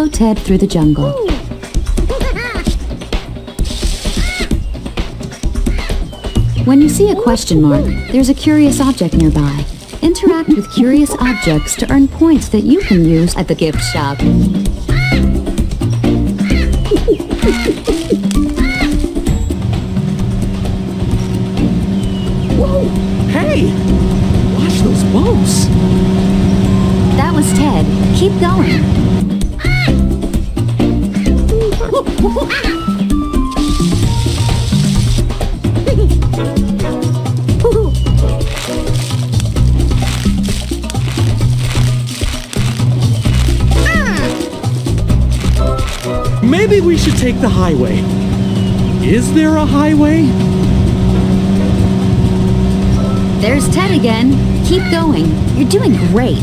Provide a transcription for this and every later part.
Follow Ted through the jungle. When you see a question mark, there's a curious object nearby. Interact with curious objects to earn points that you can use at the gift shop. Whoa! Hey! Watch those bumps! That was Ted. Keep going. Maybe we should take the highway. Is there a highway? There's Ted again. Keep going. You're doing great.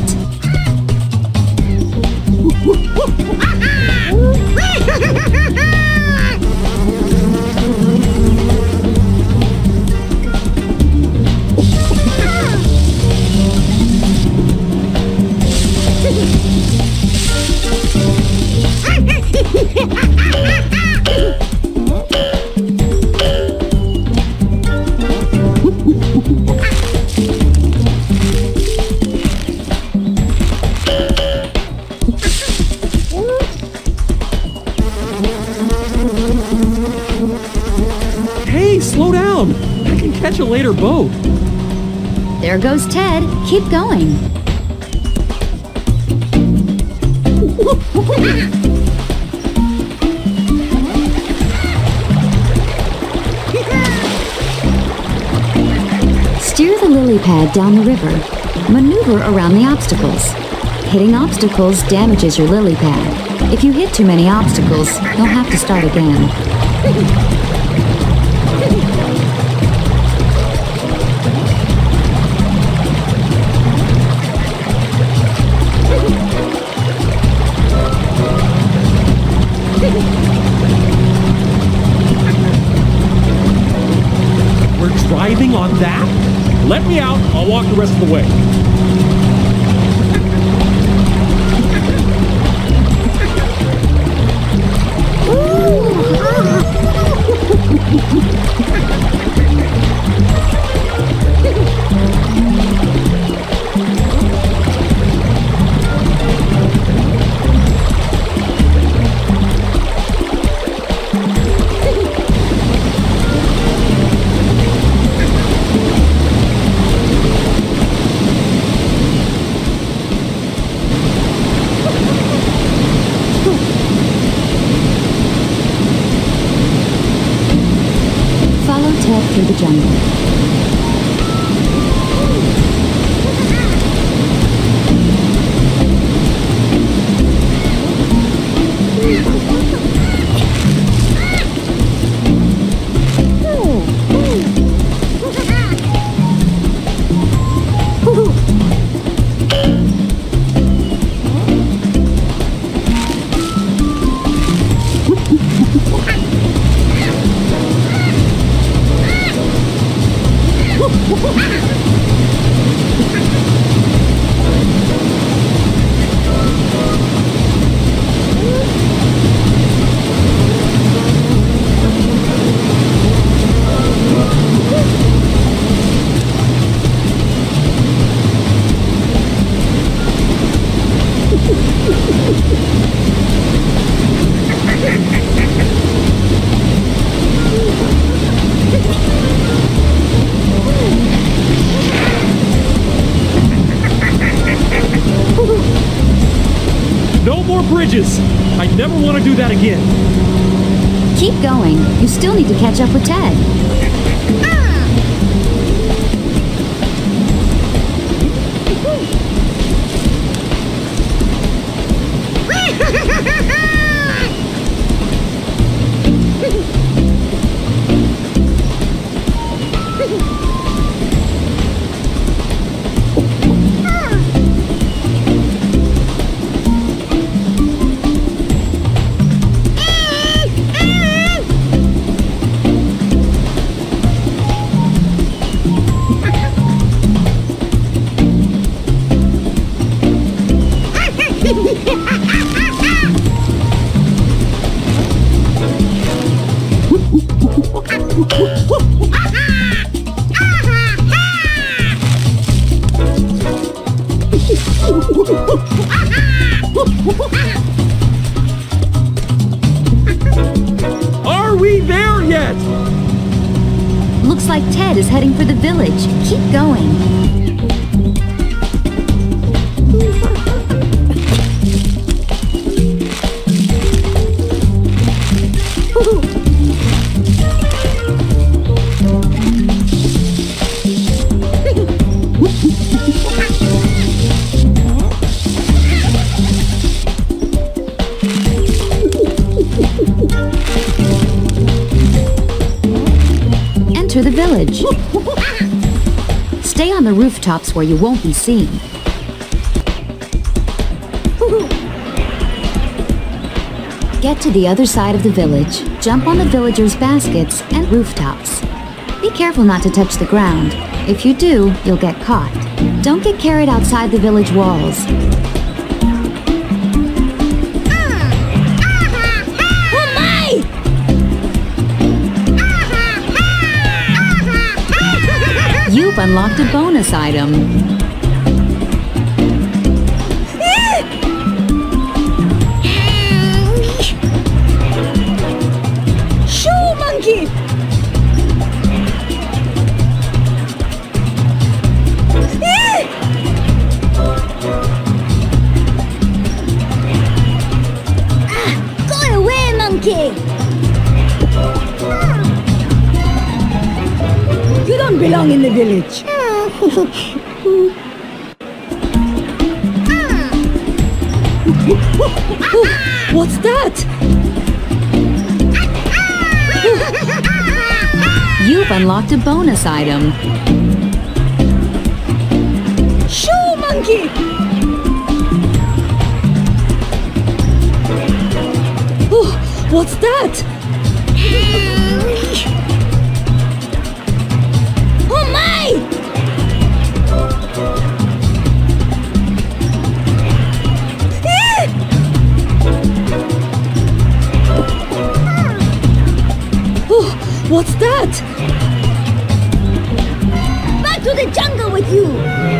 Hey, slow down! I can catch a later boat. There goes Ted. Keep going. Steer the lily pad down the river. Maneuver around the obstacles. Hitting obstacles damages your lily pad. If you hit too many obstacles, you'll have to start again. We're driving on that? Let me out, I'll walk the rest of the way. Through the jungle. No more bridges! I never want to do that again. Keep going. You still need to catch up with Ted. Looks like Ted is heading for the village. Keep going. Enter the village. Stay on the rooftops where you won't be seen. Get to the other side of the village. Jump on the villagers' baskets and rooftops. Be careful not to touch the ground. If you do, you'll get caught. Don't get carried outside the village walls. You've unlocked a bonus item. Shoo, monkey! Go away, monkey! You don't belong in the village. What's that? You've unlocked a bonus item. Shoo, monkey! What's that? Oh my! What's that? Back to the jungle with you!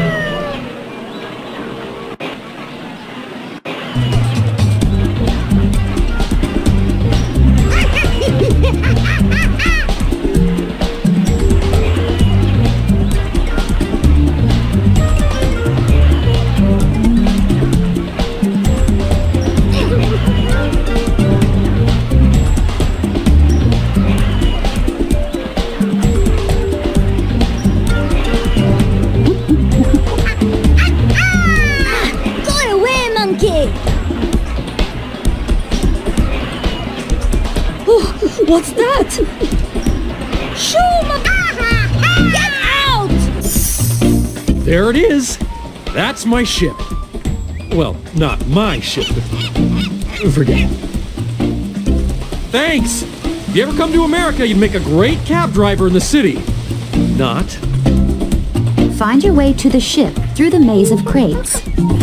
What's that? Shoo! Get out! There it is. That's my ship. Well, not my ship. Forget it. Thanks! If you ever come to America, you'd make a great cab driver in the city. Not. Find your way to the ship through the maze of crates.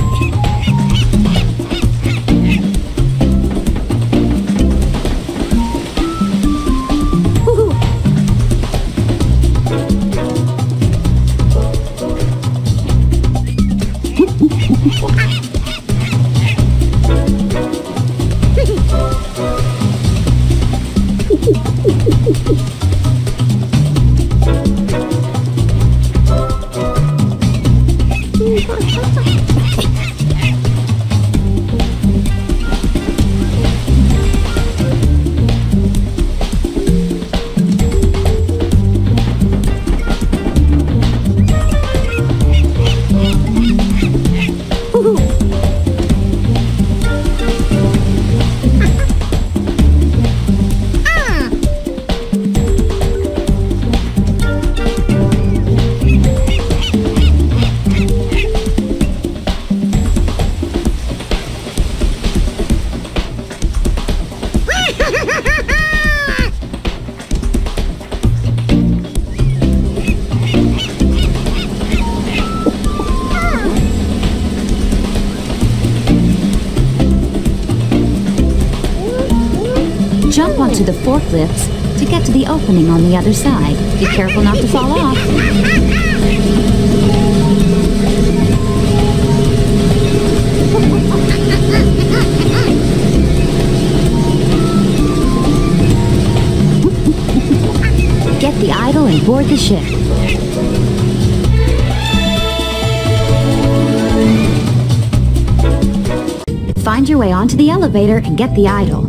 Jump onto the forklifts to get to the opening on the other side. Be careful not to fall off. Get the idol and Board the ship. Find your way onto the elevator and get the idol.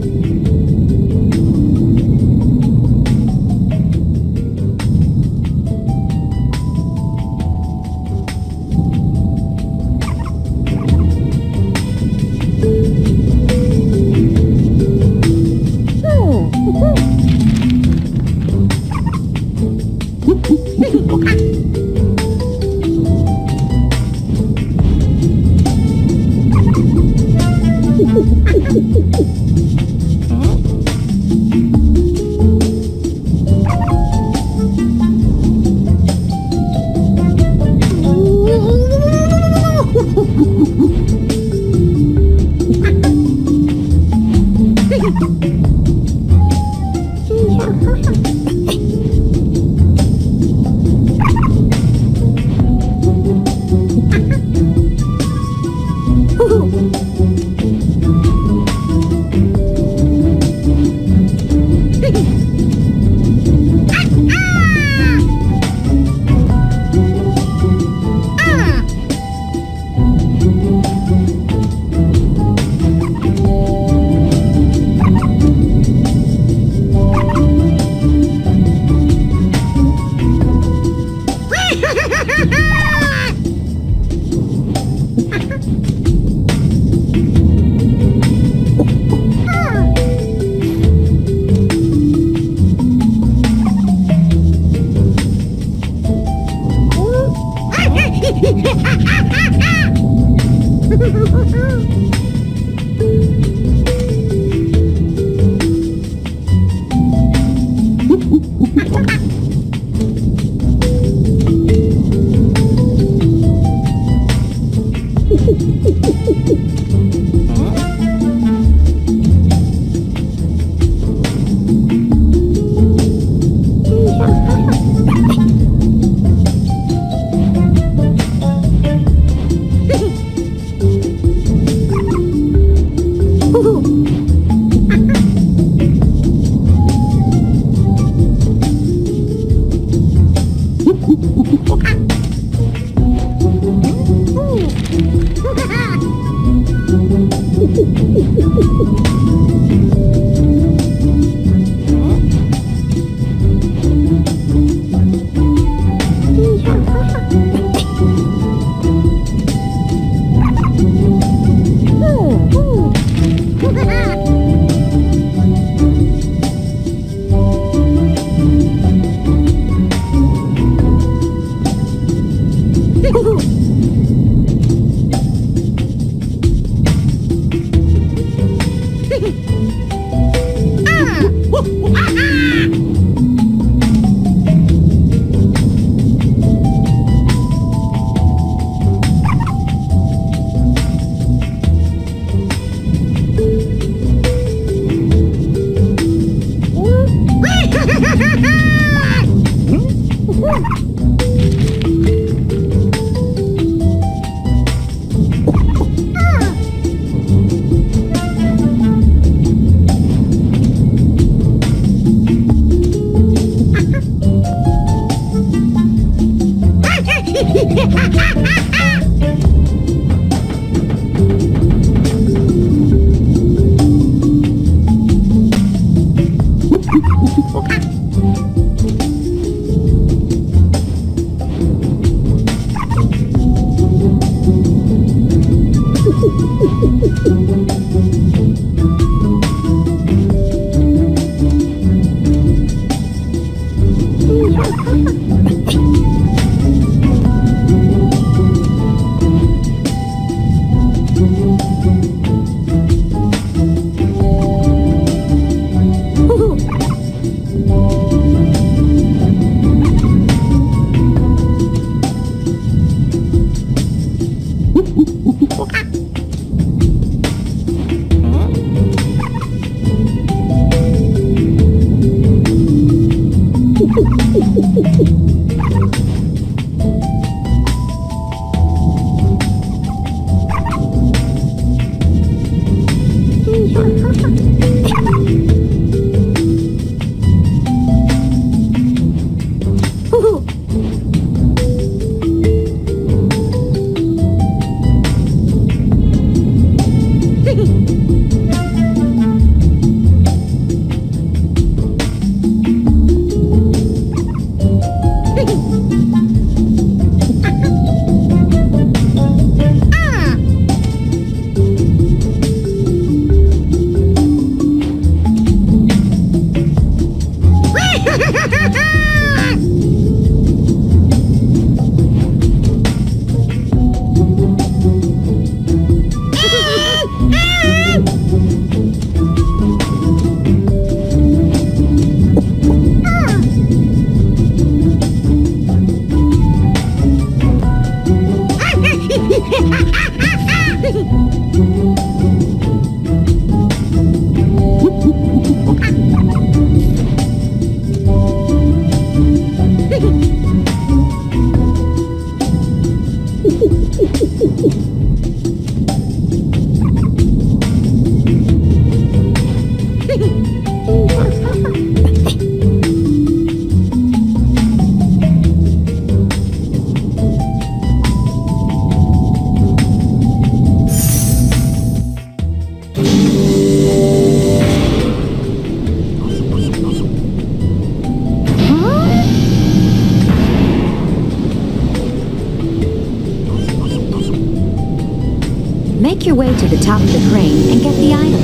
your way to the top of the crane and get the item.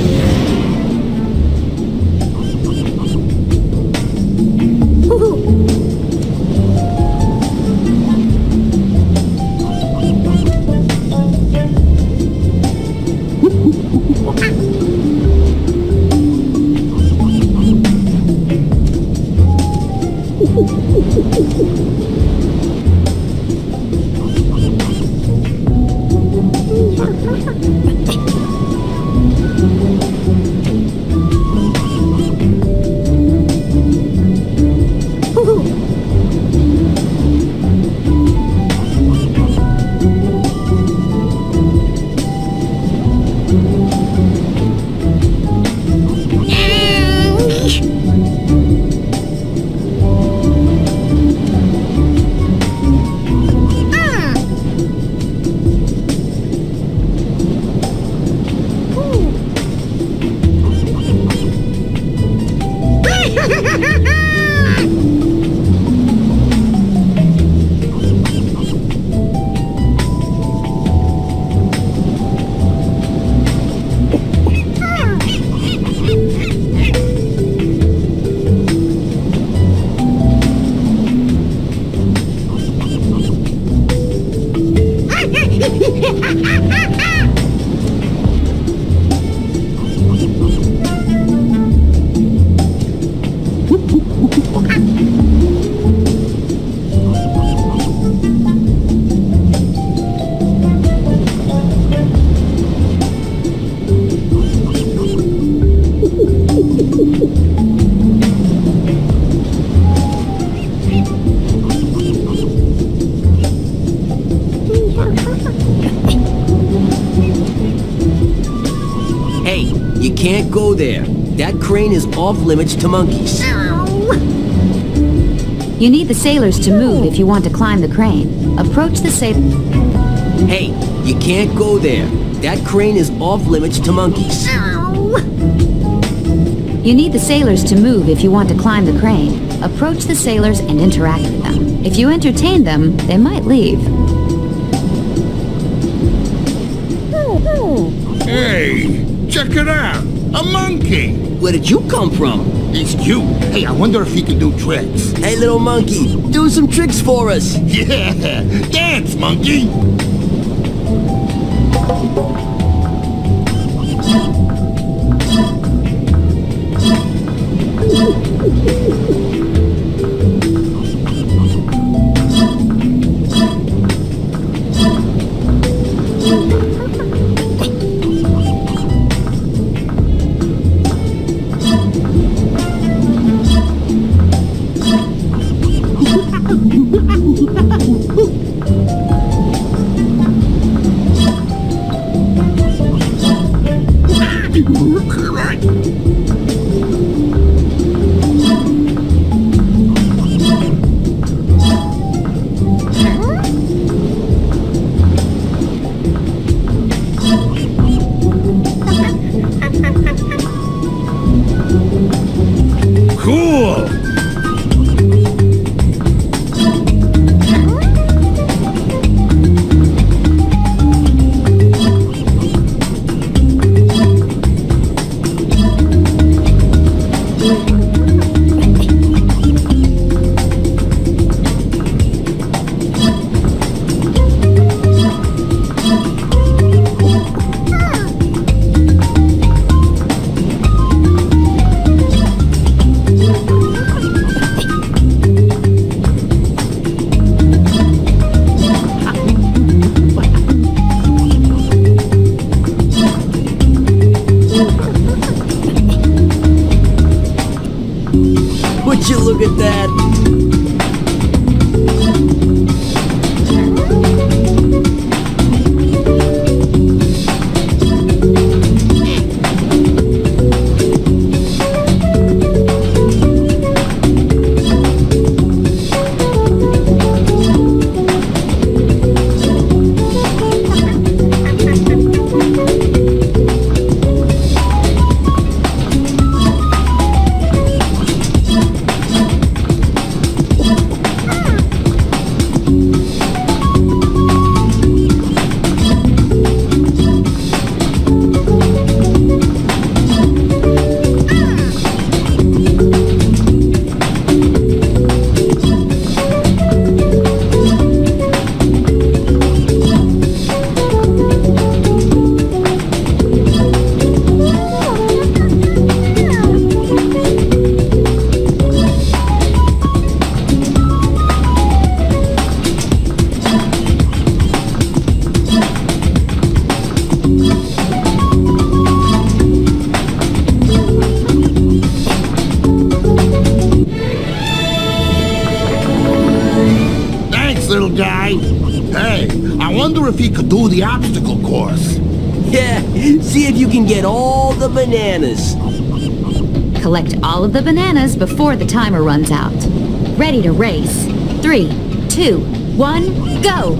Can't go there. That crane is off limits to monkeys. You need the sailors to move if you want to climb the crane. Approach the Hey, you can't go there. That crane is off limits to monkeys. You need the sailors to move if you want to climb the crane. Approach the sailors and interact with them. If you entertain them, they might leave. Hey, check it out. A monkey! Where did you come from? He's cute. Hey, I wonder if he can do tricks. Hey, little monkey, do some tricks for us. Yeah, dance, monkey! Cool! Would you look at that? wonder if he could do the obstacle course. Yeah, see if you can get all the bananas. Collect all of the bananas before the timer runs out. Ready to race. 3, 2, 1, go!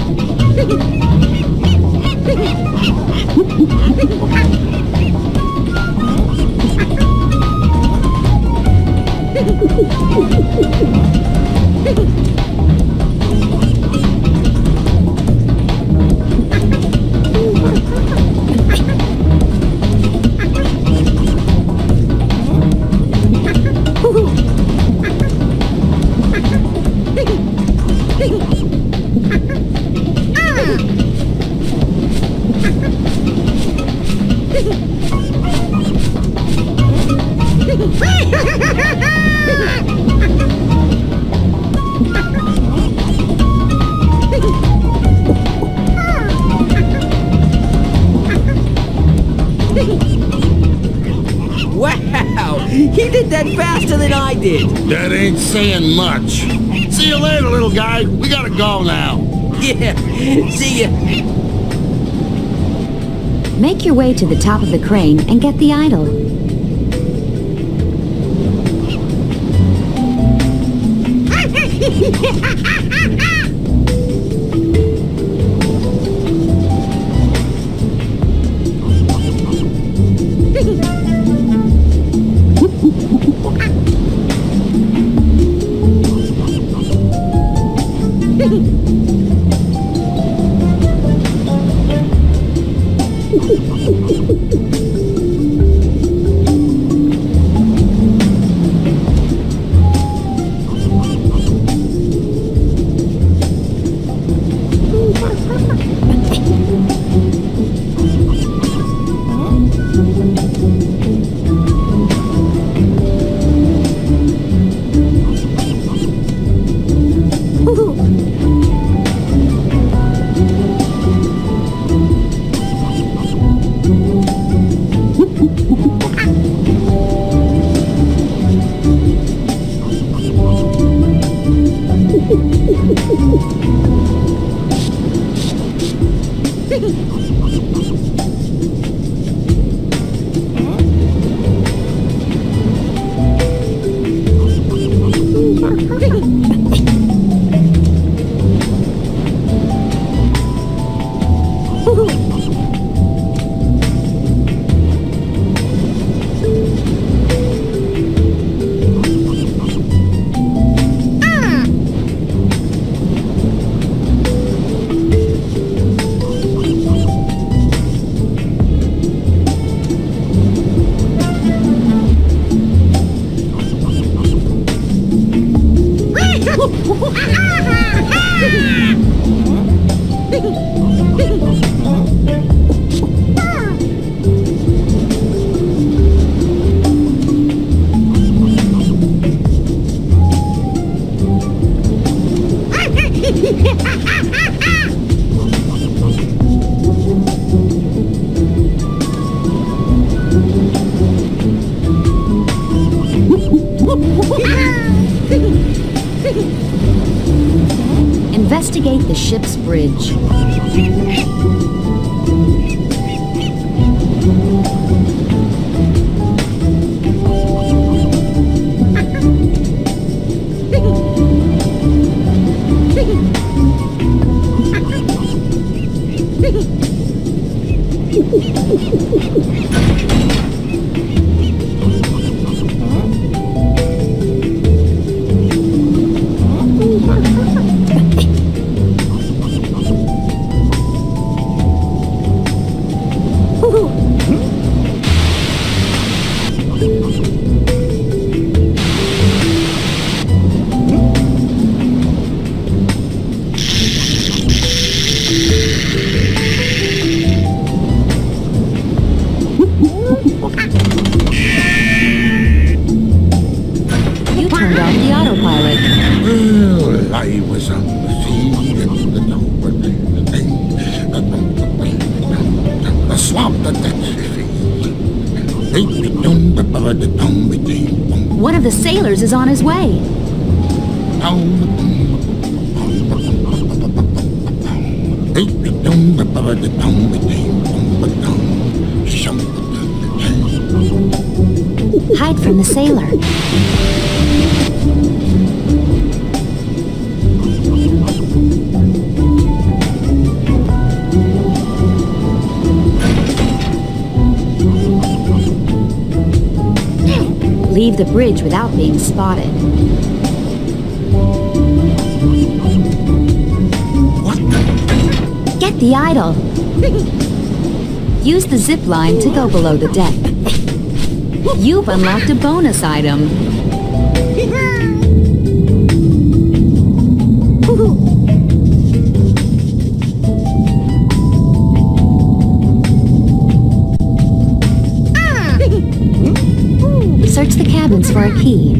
Wow, he did that faster than I did. That ain't saying much. See you later, little guy. We gotta go now. Yeah, see ya. Make your way to the top of the crane and get the idol. Investigate the ship's bridge. You turned off the autopilot. Well, I was on the sea and the swamp that One of the sailors is on his way. Hide from the sailor. Leave the bridge without being spotted. What? Get the idol. Use the zip line to go below the deck. You've unlocked a bonus item. Search the cabins for a key.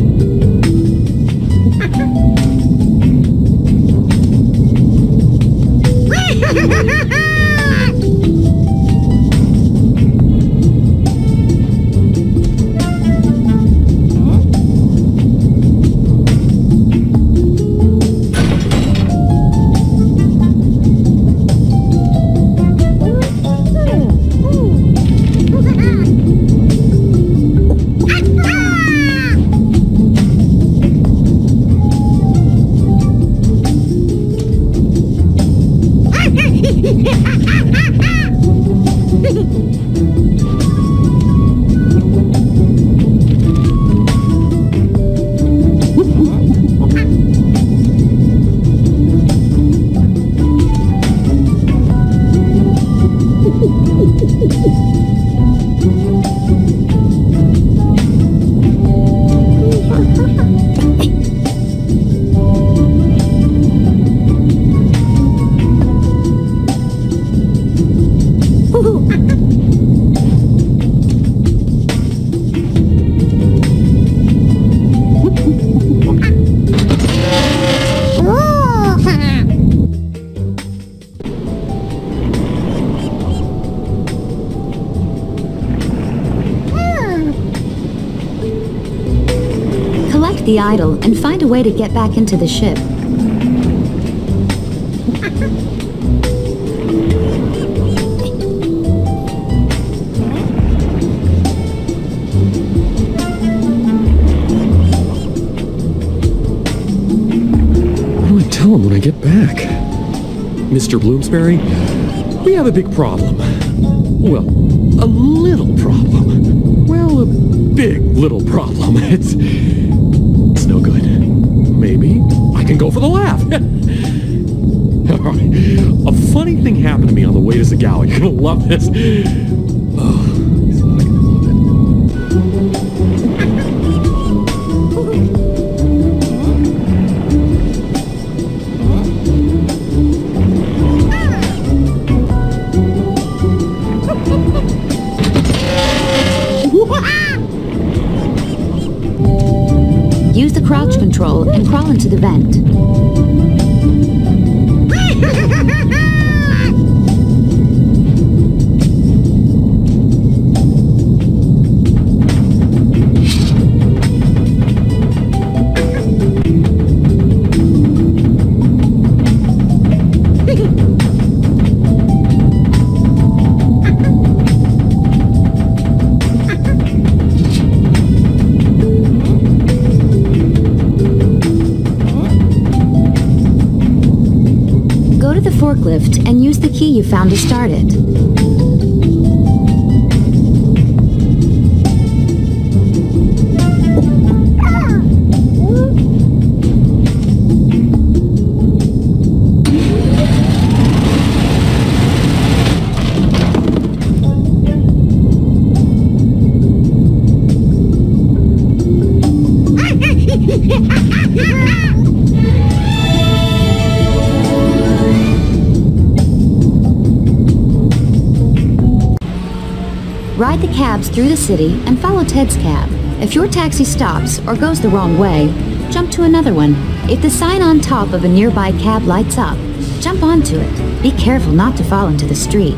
Collect the idol and find a way to get back into the ship. What do I tell him when I get back? Mr. Bloomsbury, we have a big problem. Well, a little problem. Well, a big little problem. It's no good. Maybe I can go for the laugh. Alright, a funny thing happened to me on the way to Zagawa. You're gonna love this. Oh, he's not gonna love it. Use the crouch control and crawl into the vent. Forklift and use the key you found to start it. Ride the cabs through the city and follow Ted's cab. If your taxi stops or goes the wrong way, jump to another one. If the sign on top of a nearby cab lights up, jump onto it. Be careful not to fall into the street.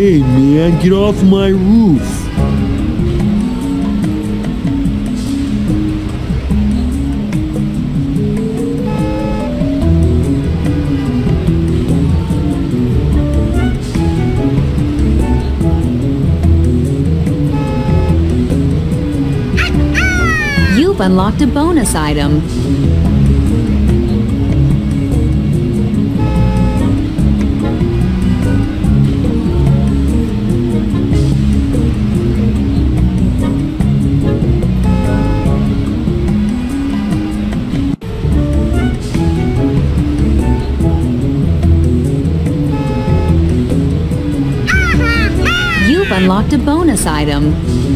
Hey, man, get off my roof. You've unlocked a bonus item. You've unlocked a bonus item.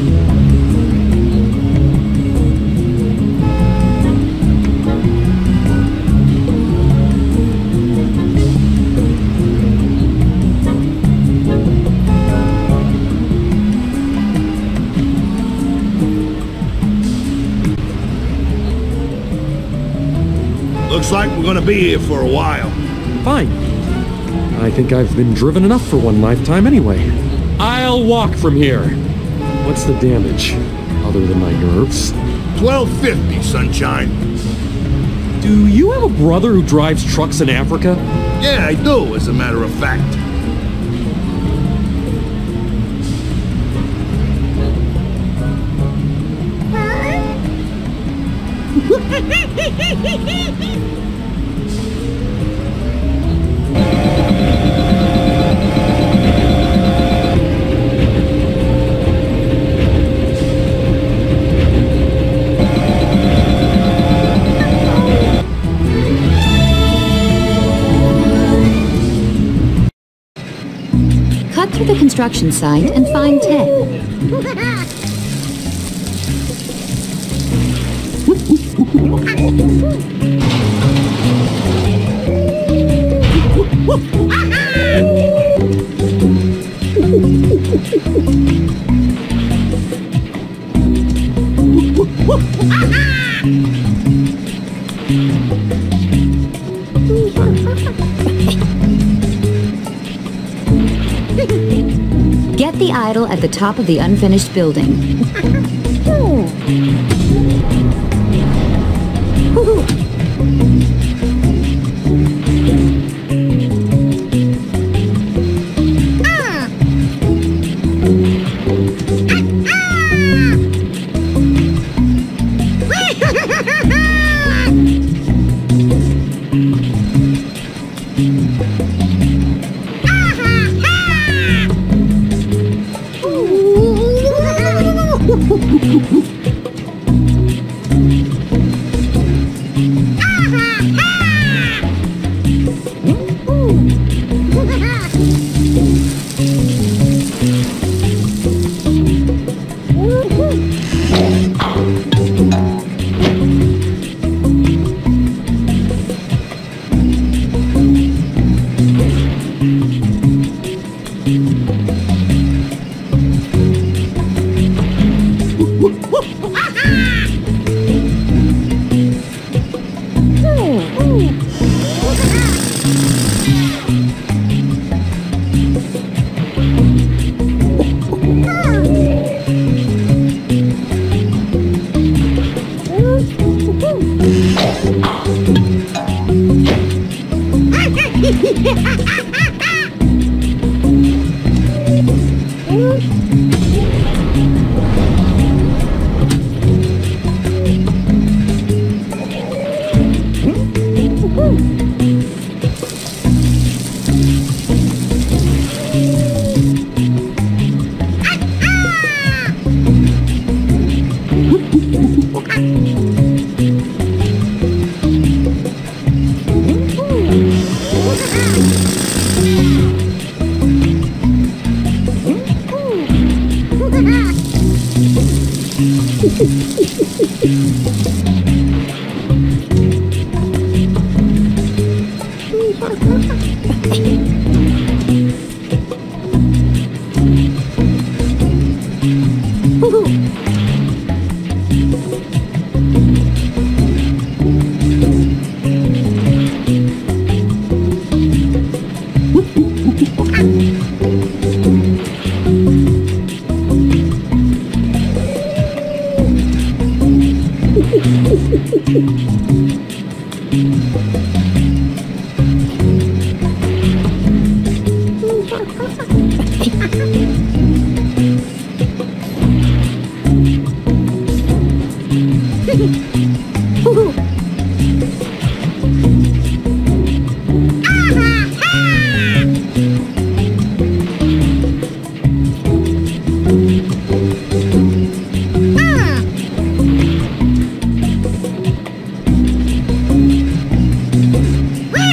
Looks like we're gonna be here for a while. Fine. I think I've been driven enough for one lifetime anyway. I'll walk from here. What's the damage, other than my nerves? 1250, sunshine. Do you have a brother who drives trucks in Africa? Yeah, I do, as a matter of fact. Cut through the construction site and find Ted. Get the idol at the top of the unfinished building.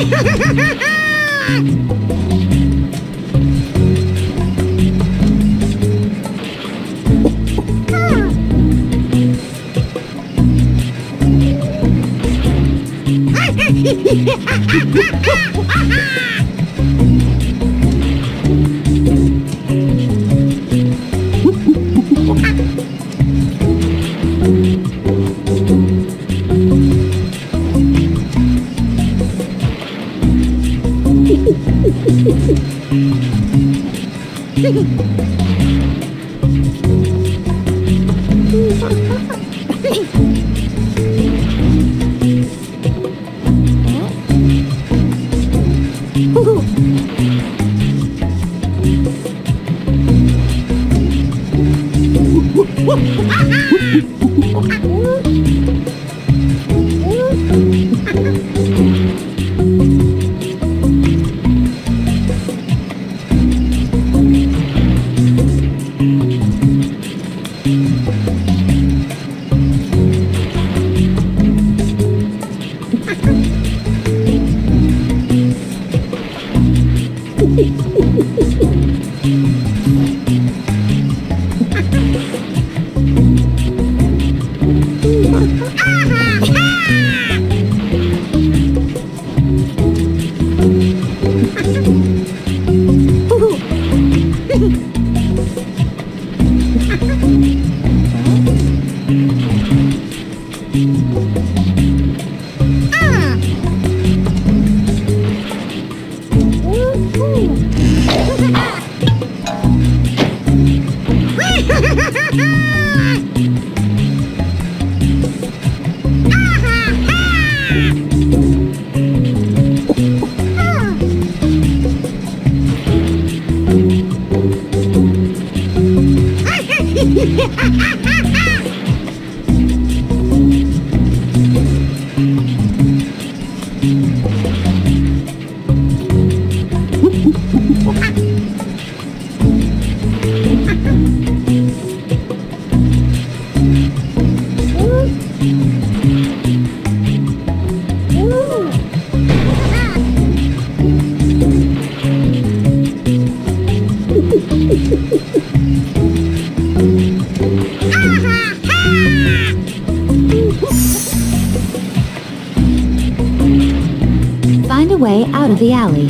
Find a way out of the alley.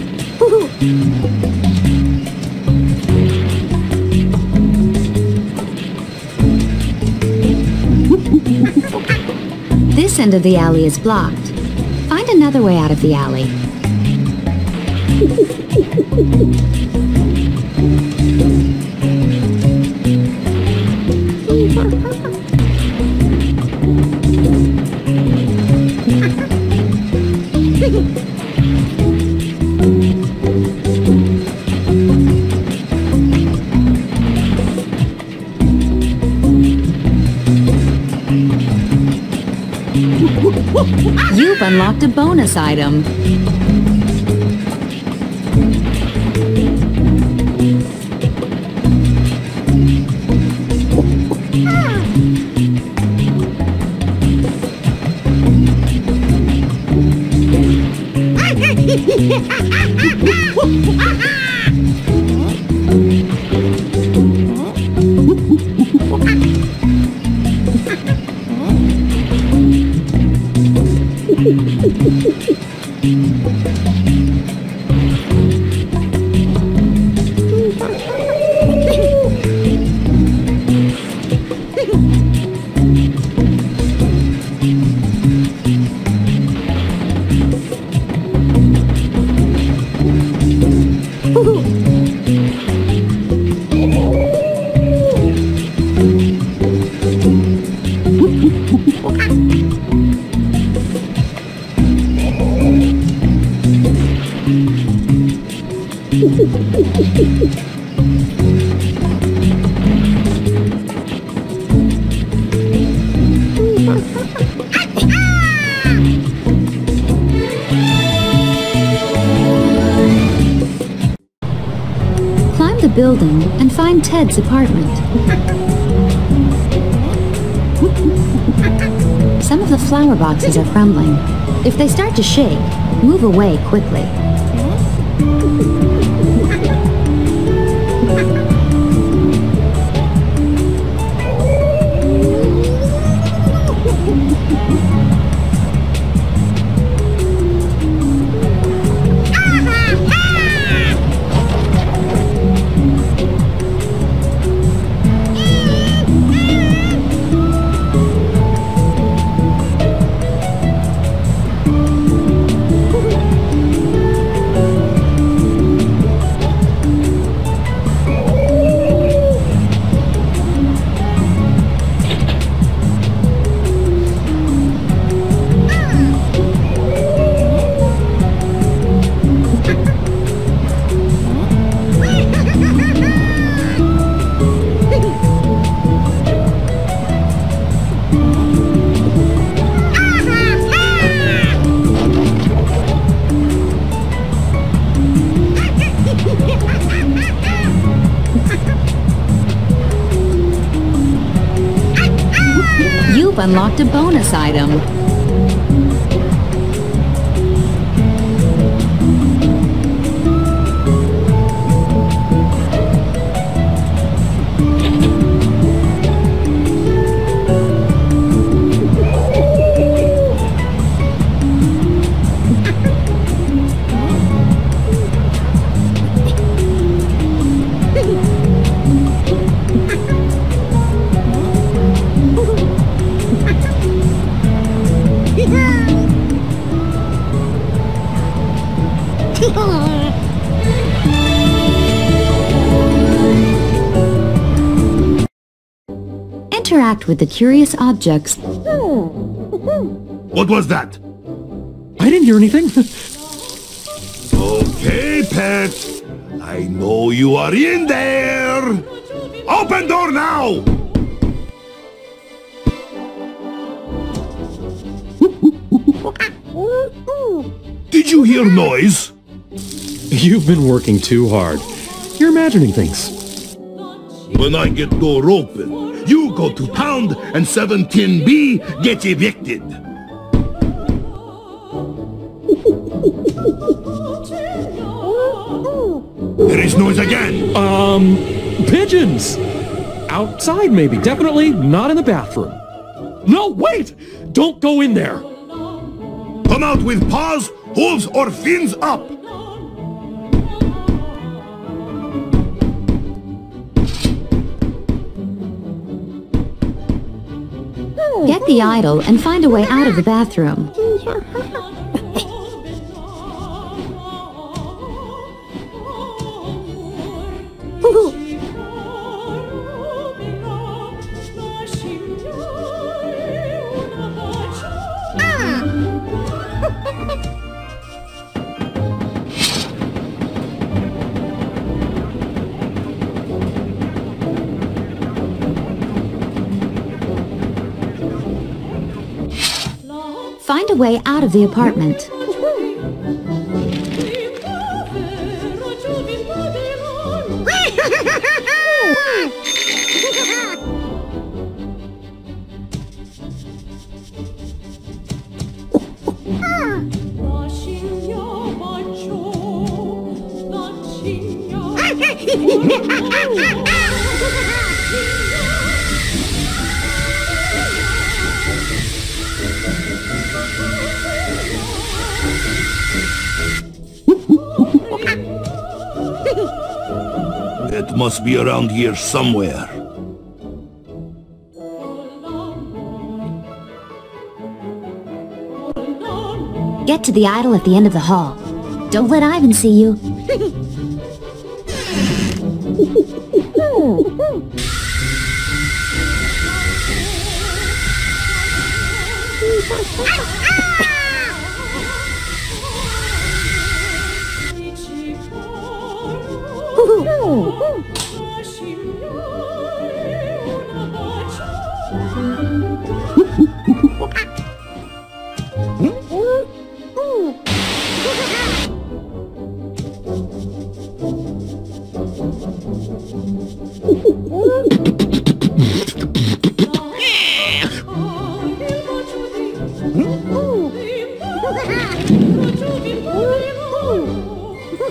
This end of the alley is blocked. Find another way out of the alley. You've unlocked a bonus item. Climb the building and find Ted's apartment. Some of the flower boxes are crumbling. If they start to shake, Move away quickly. You've unlocked a bonus item. Interact with the curious objects. What was that? I didn't hear anything. Okay, pet. I know you are in there. Open door now! Did you hear noise? You've been working too hard. You're imagining things. When I get door open, you go to pound and 17B get evicted. There is noise again. Pigeons! Outside maybe, definitely not in the bathroom. No, wait! Don't go in there! Come out with paws, hooves, or fins up! Get the idol and find a way out of the bathroom. Find a way out of the apartment. It must be around here somewhere. Get to the idol at the end of the hall. Don't let Ivan see you.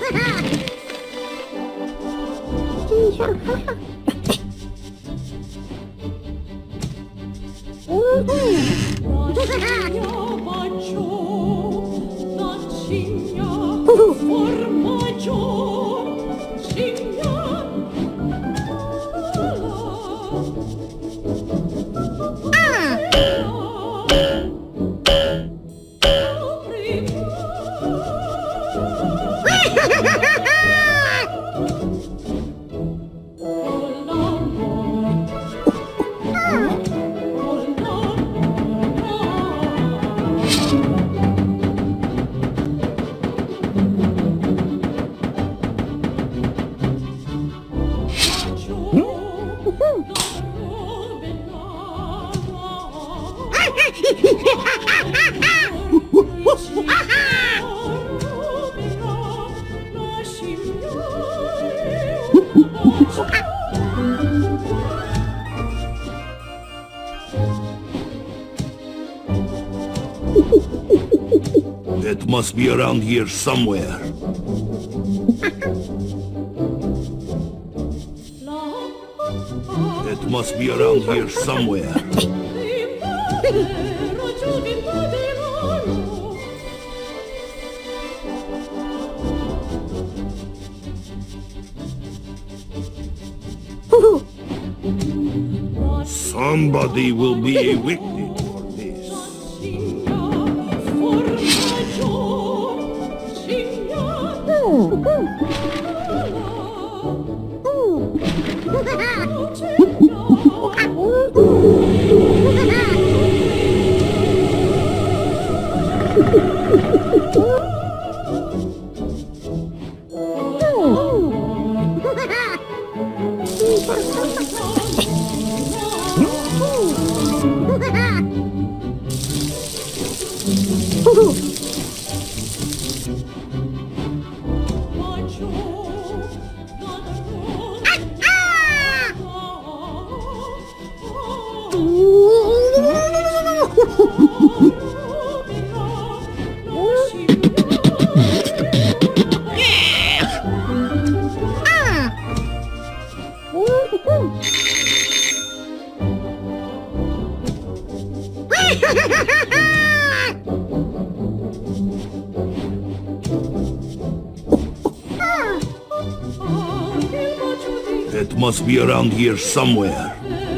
It must be around here somewhere. It must be around here somewhere. Somebody will be evicted for this. It must be around here somewhere.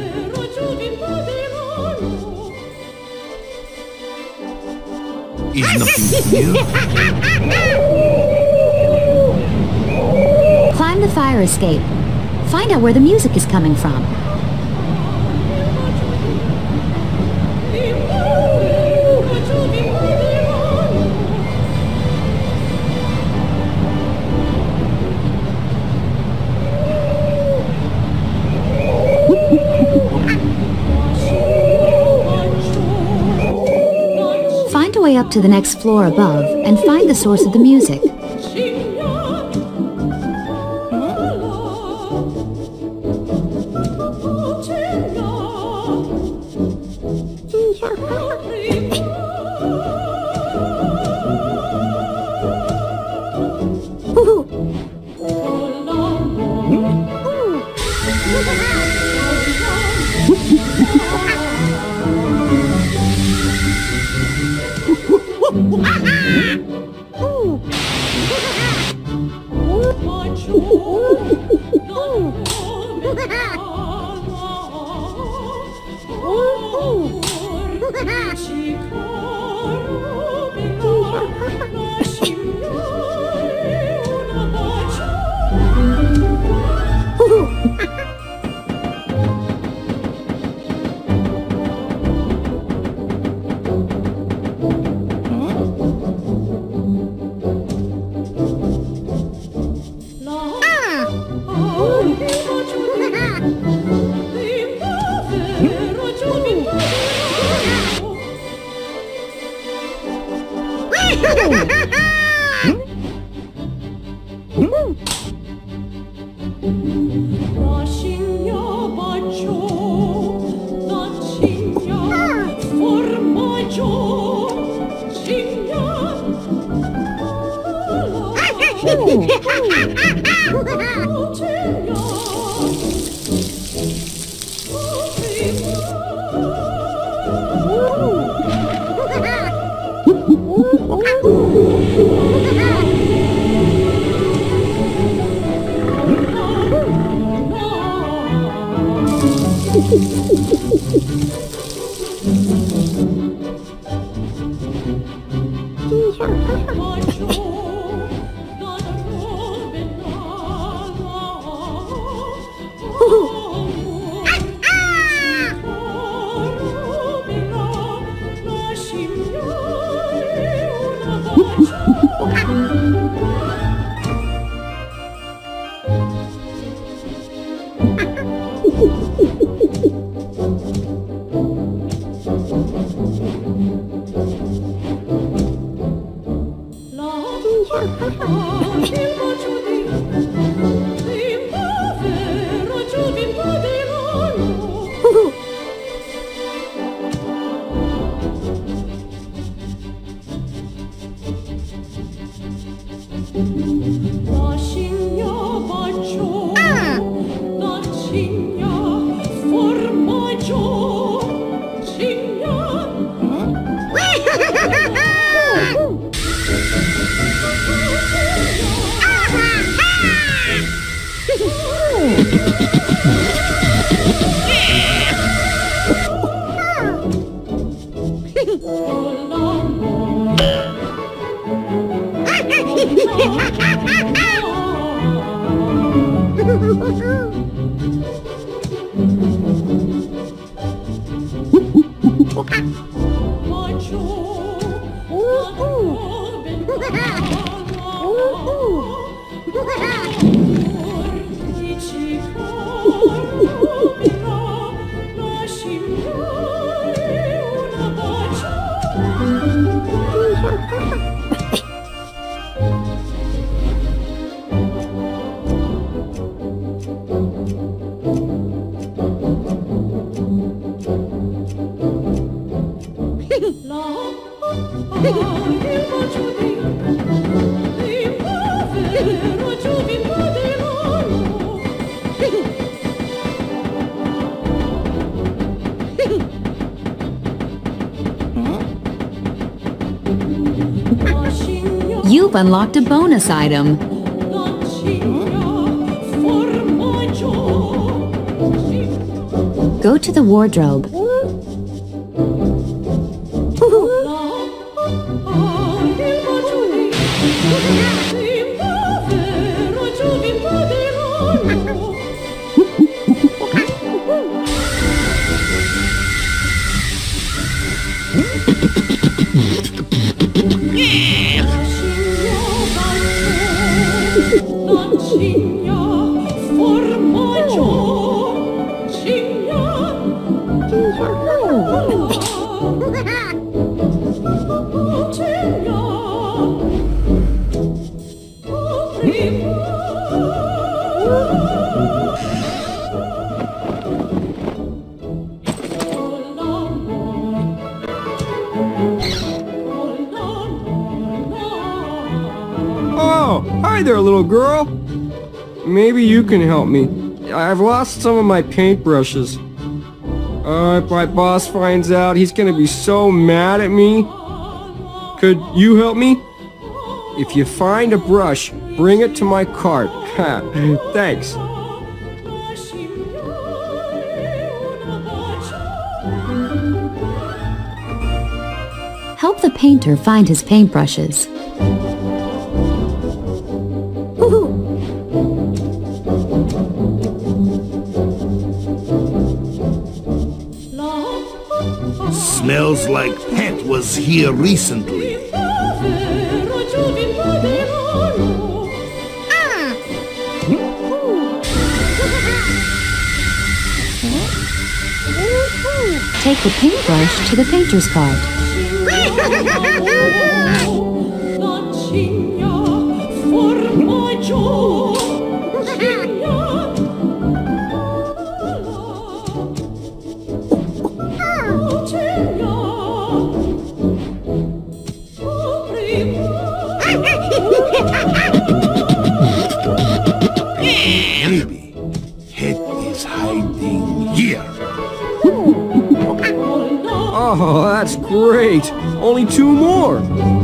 Is nothing here? Climb the fire escape. Find out where the music is coming from. Find a way up to the next floor above and find the source of the music. You've unlocked a bonus item. Go to the wardrobe. Hi there, little girl. Maybe you can help me. I've lost some of my paintbrushes. If my boss finds out, he's gonna be so mad at me. Could you help me? If you find a brush, bring it to my cart. Thanks. Help the painter find his paintbrushes. Smells like Pet was here recently. Take the paintbrush to the painter's cart. Great! Only 2 more!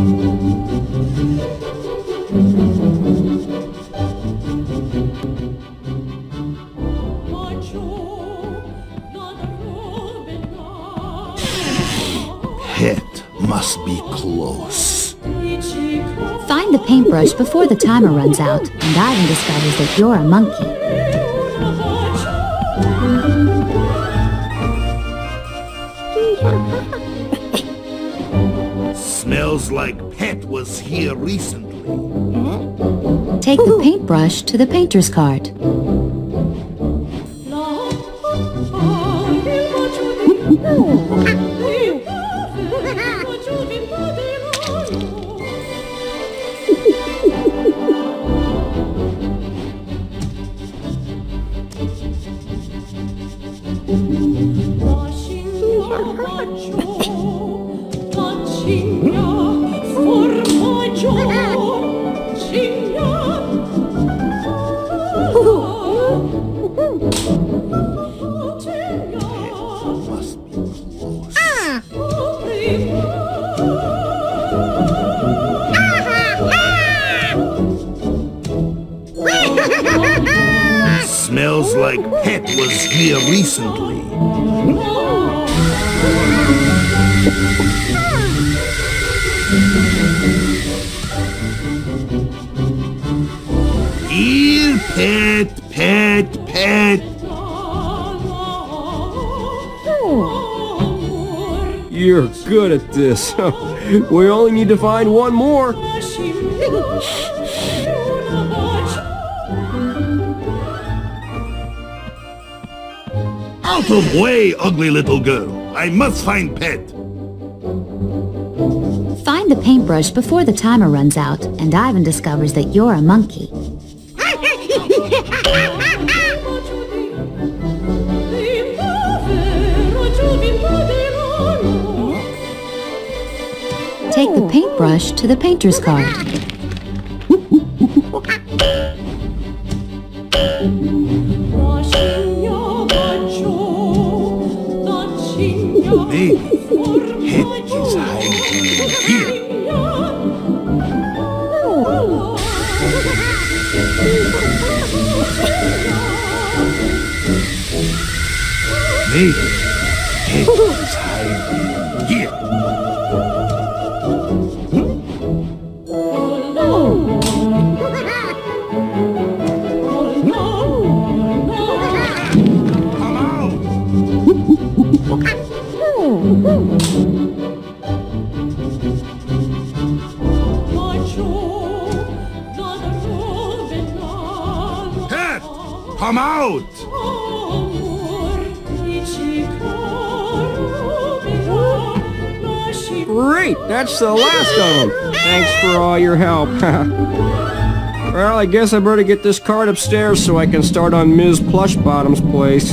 Pet must be close. Find the paintbrush before the timer runs out, and Ivan discovers that you're a monkey. Smells like Pet was here recently. Take the paintbrush to the painter's cart. Smells like Pet was here recently. Here, Pet, Pet, Pet. You're good at this. We only need to find 1 more. Out of way, ugly little girl. I must find Pet. Find the paintbrush before the timer runs out, and Ivan discovers that you're a monkey. Take the paintbrush to the painter's cart. Maybe Pet is hiding here. Maybe Pet is hiding here. Come out! Pet! Come out! Great! That's the last of them! Thanks for all your help. Well, I guess I better get this card upstairs so I can start on Ms. Plushbottom's place.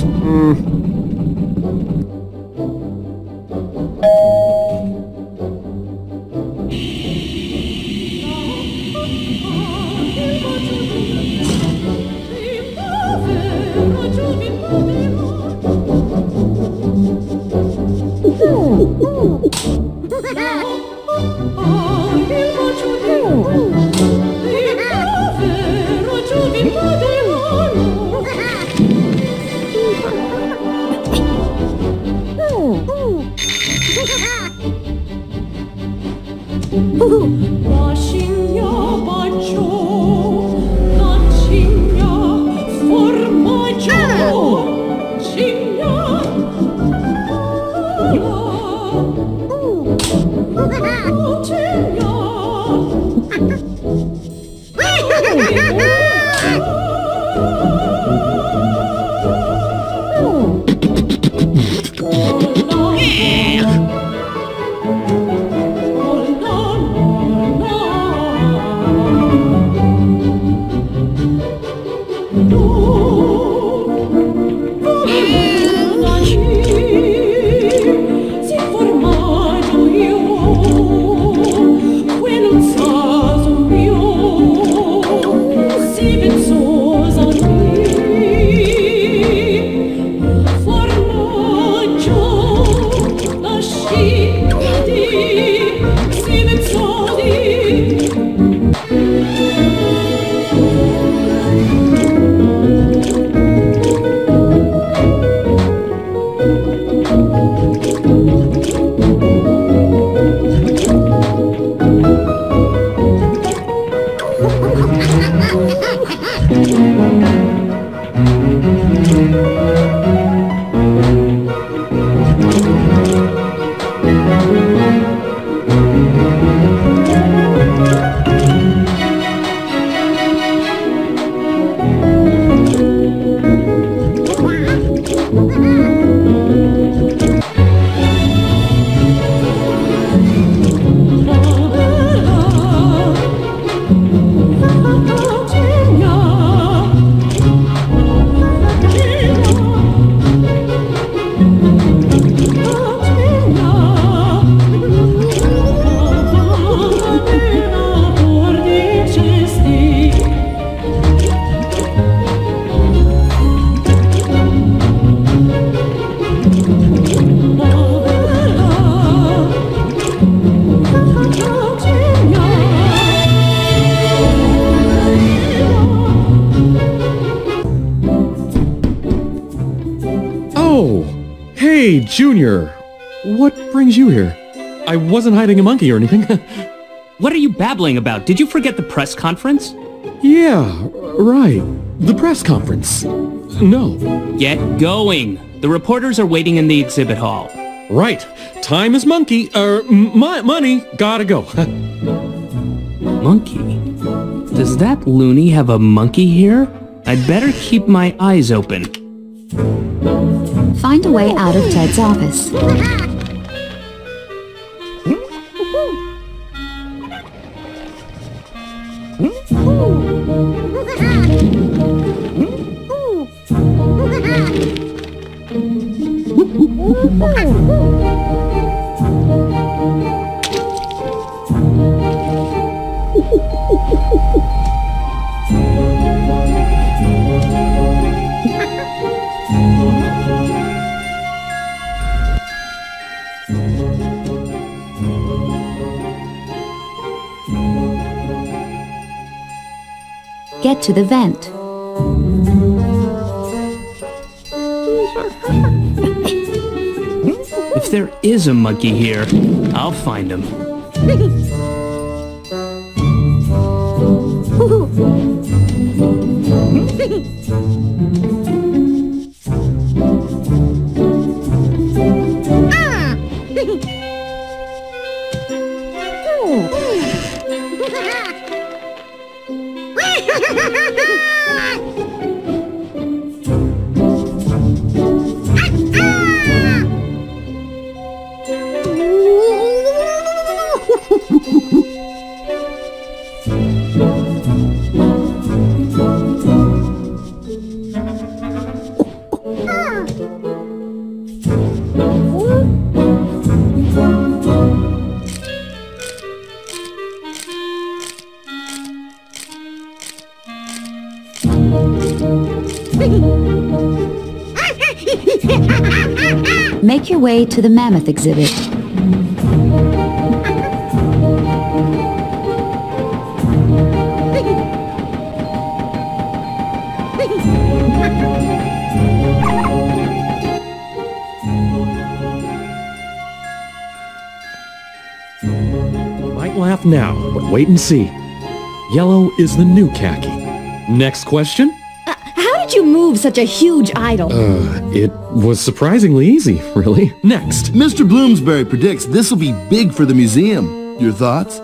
Hey, Junior. What brings you here? I wasn't hiding a monkey or anything. What are you babbling about? Did you forget the press conference? Yeah, right. The press conference. No. Get going. The reporters are waiting in the exhibit hall. Right. Time is monkey. Money. Gotta go. Monkey? Does that loony have a monkey here? I'd better keep my eyes open. Find a way out of Ted's office. Get to the vent. If there is a monkey here, I'll find him. Make your way to the mammoth exhibit. Might laugh now, but wait and see. Yellow is the new khaki. Next question? How did you move such a huge idol? It was surprisingly easy, really. Next. Mr. Bloomsbury predicts this will be big for the museum. Your thoughts?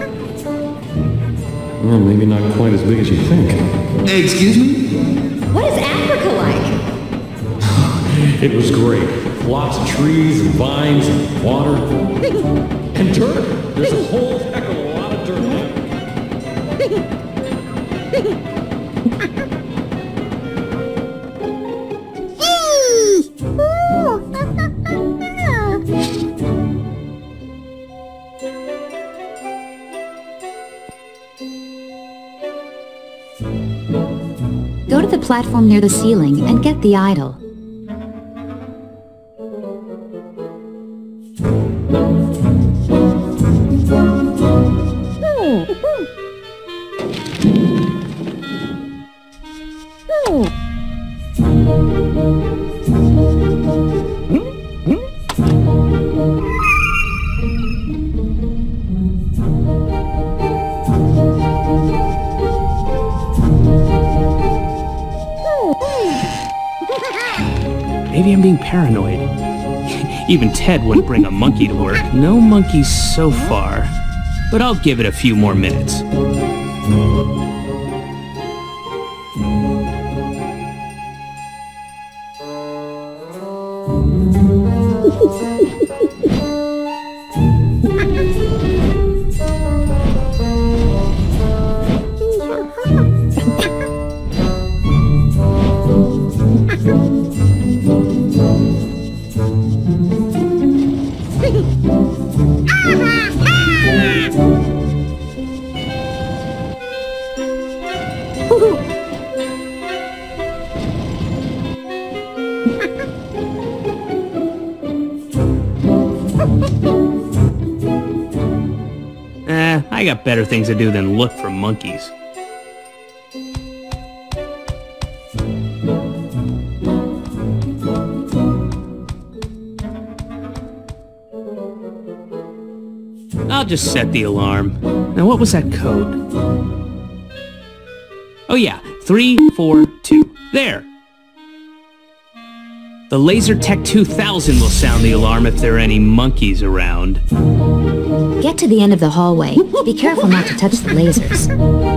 Well, maybe not quite as big as you think. Excuse me? What is Africa like? It was great. Lots of trees and vines and water. And dirt. There's a whole heck of a lot of dirt there. Go to the platform near the ceiling and get the idol. Maybe I'm being paranoid. Even Ted wouldn't bring a monkey to work. No monkeys so far. But I'll give it a few more minutes. I got better things to do than look for monkeys. just set the alarm. Now what was that code? Oh yeah, 342. There! The Lasertech 2000 will sound the alarm if there are any monkeys around. Get to the end of the hallway. Be careful not to touch the lasers.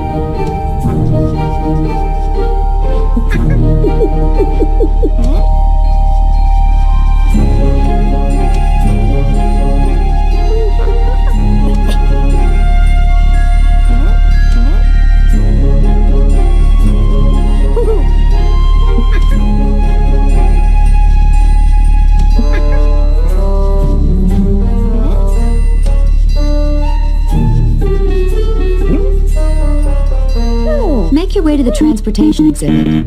Make your way to the transportation exhibit.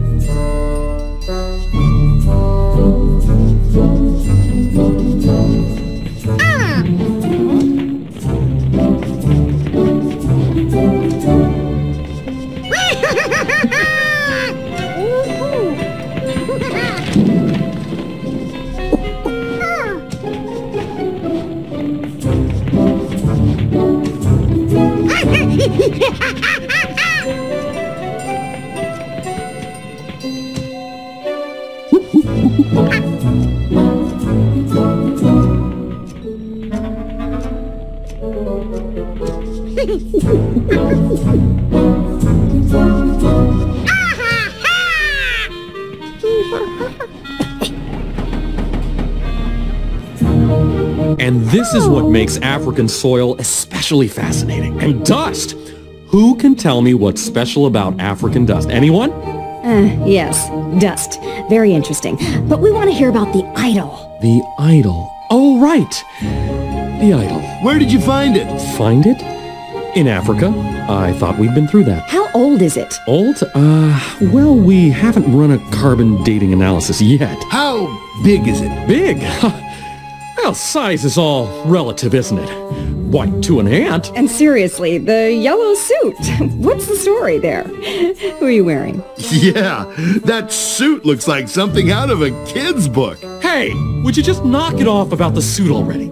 And this is what makes African soil especially fascinating. And dust! Who can tell me what's special about African dust? Anyone? Yes, dust. Very interesting. But we want to hear about the idol. The idol. Oh, right! The idol. Where did you find it? Find it? In Africa. I thought we'd been through that. How old is it? Old? Well, we haven't run a carbon dating analysis yet. How big is it? Big? Well, size is all relative, isn't it? Why, to an ant? And seriously, the yellow suit. What's the story there? Who are you wearing? Yeah, that suit looks like something out of a kid's book. Hey, would you just knock it off about the suit already?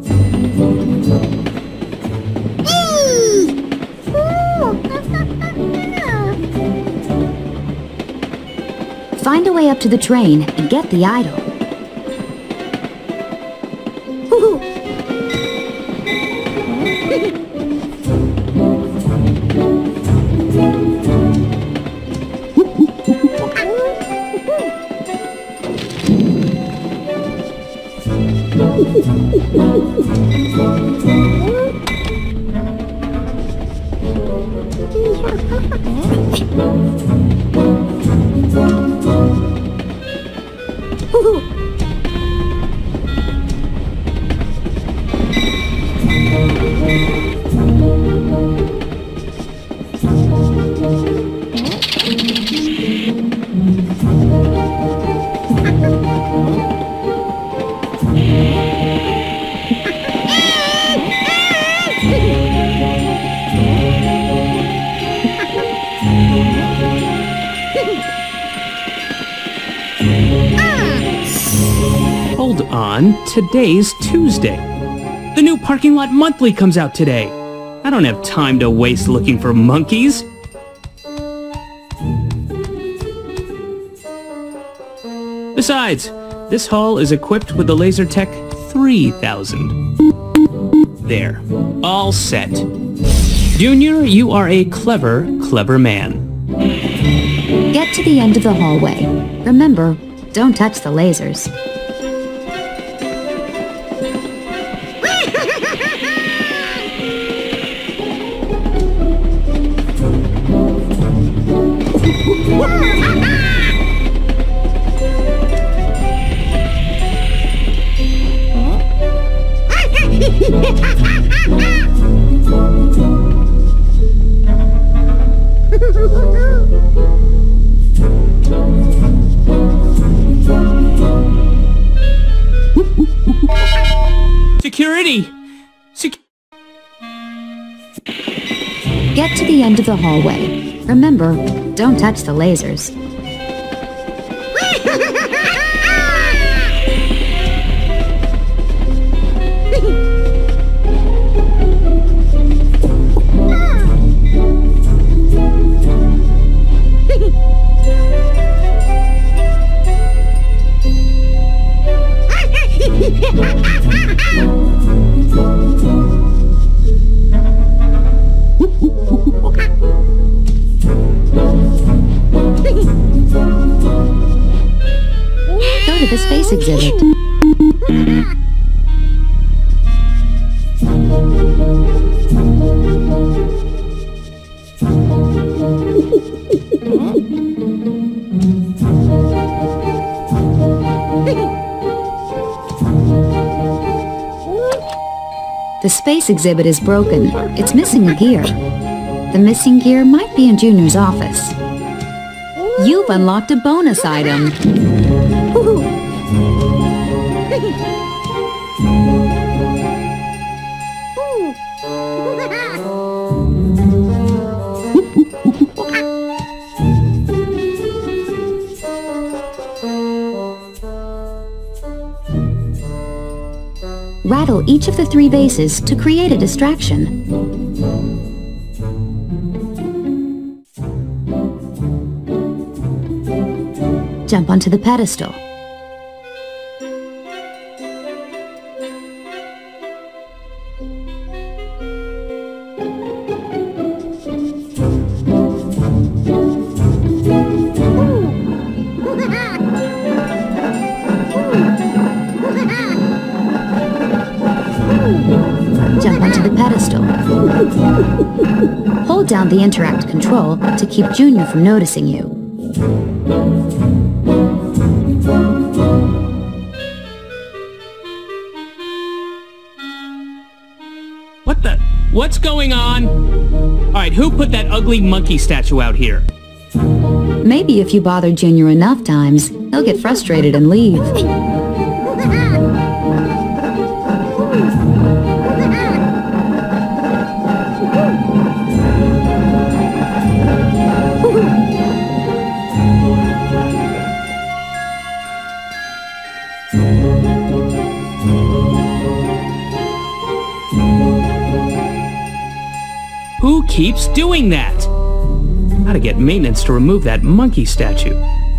Find a way up to the train and get the idol. Hold on, today's Tuesday. The new Parking Lot Monthly comes out today. I don't have time to waste looking for monkeys. Besides, this hall is equipped with the Lasertech 3000. There, all set. Junior, you are a clever, clever man. Get to the end of the hallway. Remember, don't touch the lasers. Security! Get to the end of the hallway. Remember, don't touch the lasers. space exhibit. The space exhibit is broken. It's missing a gear. The missing gear might be in Junior's office. You've unlocked a bonus item. Rattle each of the 3 bases to create a distraction. Jump onto the pedestal. Jump onto the pedestal. Hold down the interact control to keep Junior from noticing you. What's going on? Alright, who put that ugly monkey statue out here? Maybe if you bother Junior enough times, he'll get frustrated and leave. Who keeps doing that? Gotta get maintenance to remove that monkey statue.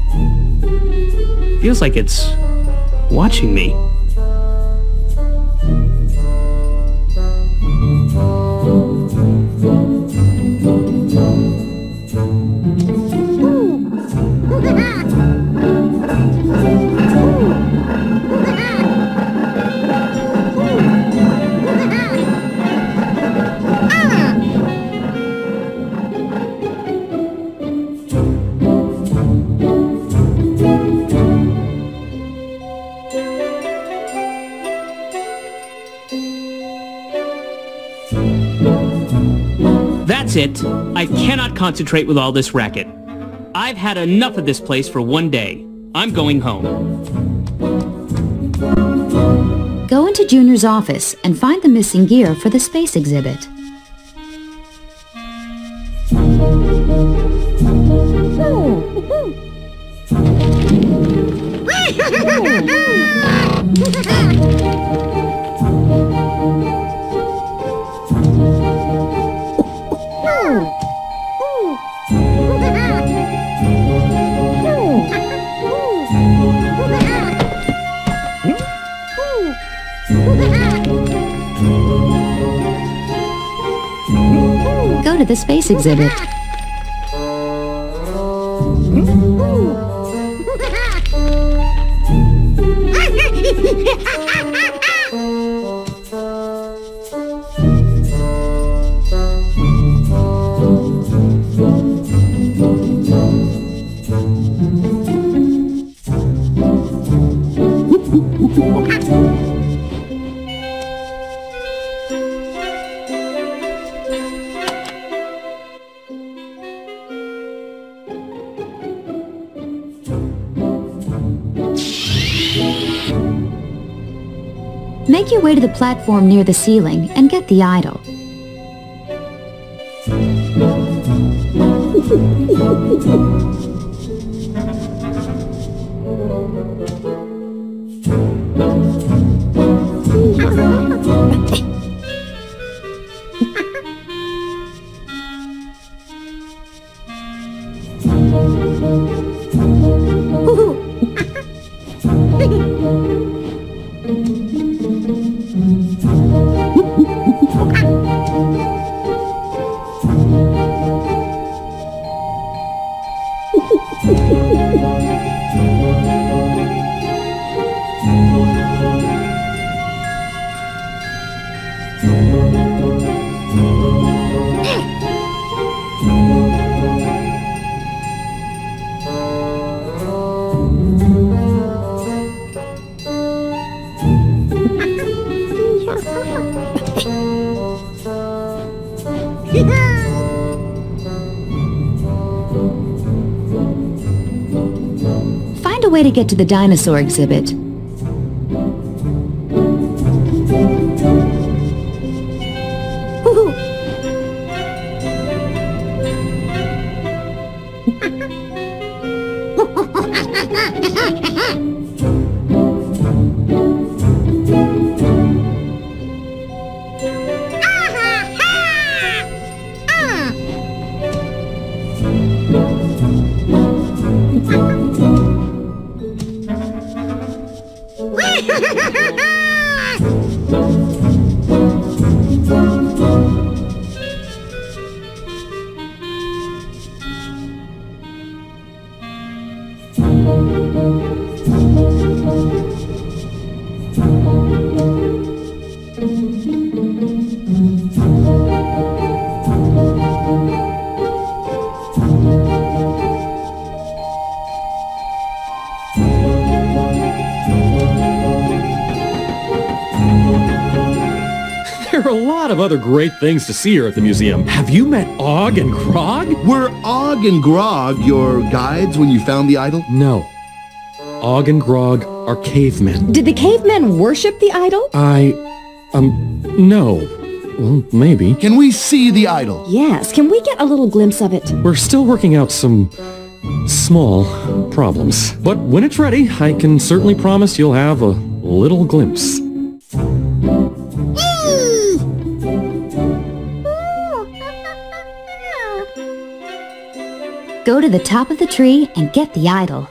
Feels like it's watching me. That's it. I cannot concentrate with all this racket. I've had enough of this place for one day. I'm going home. Go into Junior's office and find the missing gear for the space exhibit. Go to the space exhibit. Make your way to the platform near the ceiling and get the idol. way to get to the dinosaur exhibit. There are a lot of other great things to see here at the museum. Have you met Og and Grog? Were Og and Grog your guides when you found the idol? No. Og and Grog are cavemen. Did the cavemen worship the idol? No. Well, maybe. Can we see the idol? Yes. Can we get a little glimpse of it? We're still working out some small problems. But when it's ready, I can certainly promise you'll have a little glimpse. Go to the top of the tree and get the idol.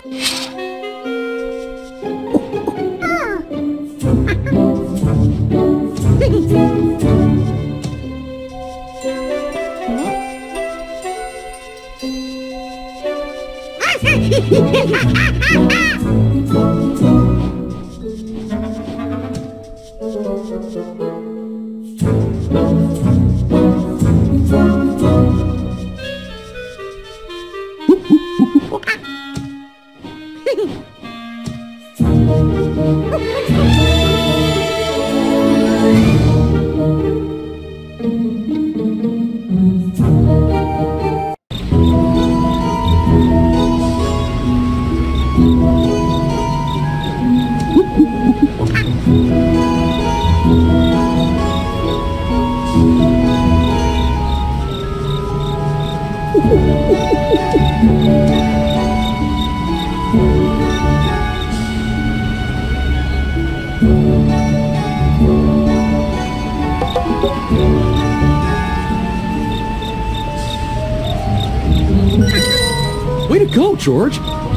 Way to go, George!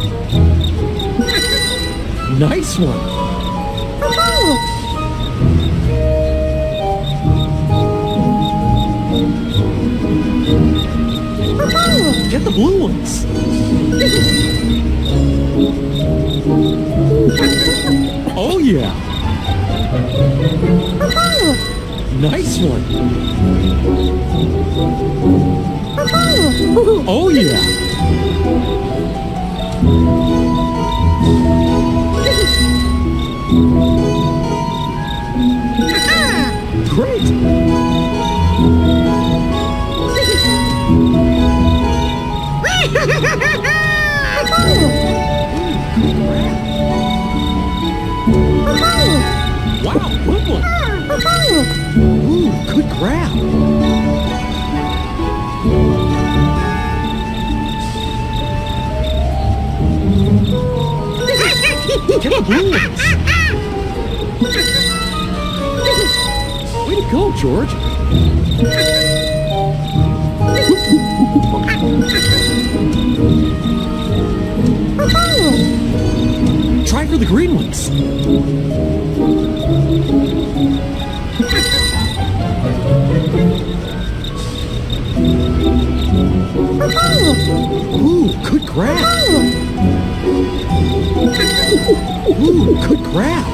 Nice one! Get the blue ones! Oh yeah! Nice one! Oh yeah! Great! Wow, good one! Ooh, good grab! Get the blue ones! Way to go, George! Try for the green ones! Ooh, good grab! Ooh, good grab!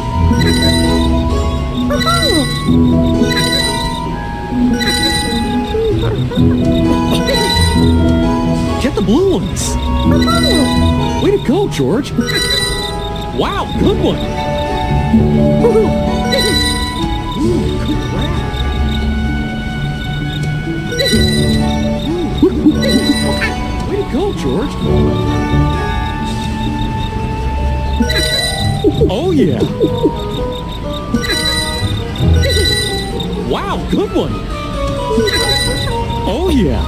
Get the blue ones! Way to go, George! Wow, good one! Ooh, good grab! Way to go, George! Oh, yeah. Wow, good one. Oh, yeah.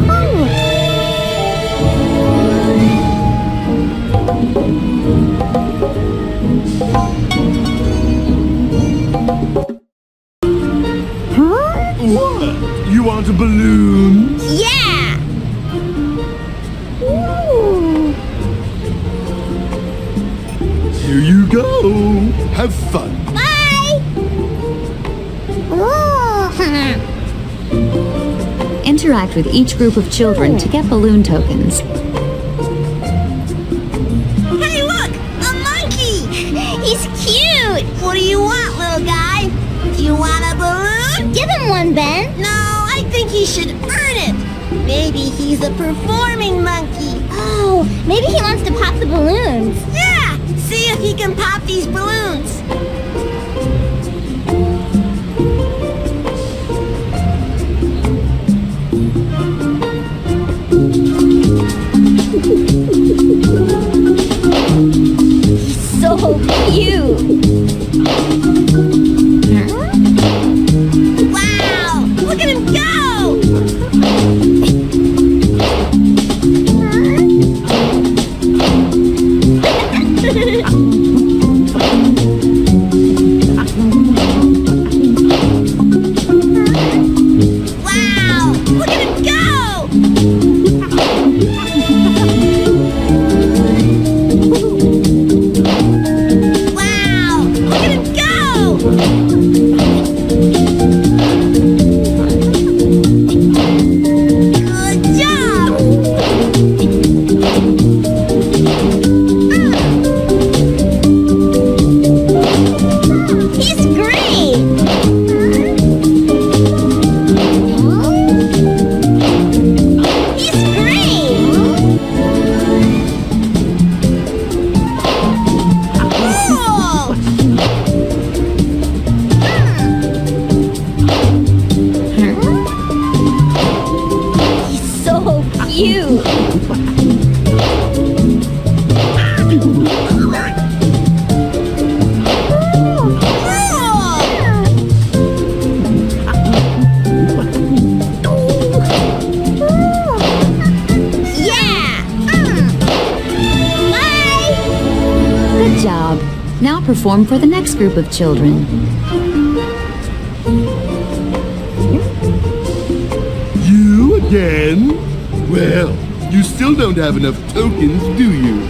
What? You want a balloon? Yeah! Here you go. Have fun. Bye! Interact with each group of children to get balloon tokens. Hey, look! A monkey! He's cute! What do you want, little guy? Do you want a balloon? Give him one, Ben. No, I think he should earn it. Maybe he's a performing monkey. Oh, maybe he wants to pop the balloons. Yeah! See if he can pop these balloons. He's so cute. Wow! Look at him go! Wow! Look at him go! Wow! Look at him go! Good job! He's great! He's great! Cool! He's so cute! Yeah! Bye! Good job. Now perform for the next group of children. You again? Well, you still don't have enough tokens, do you?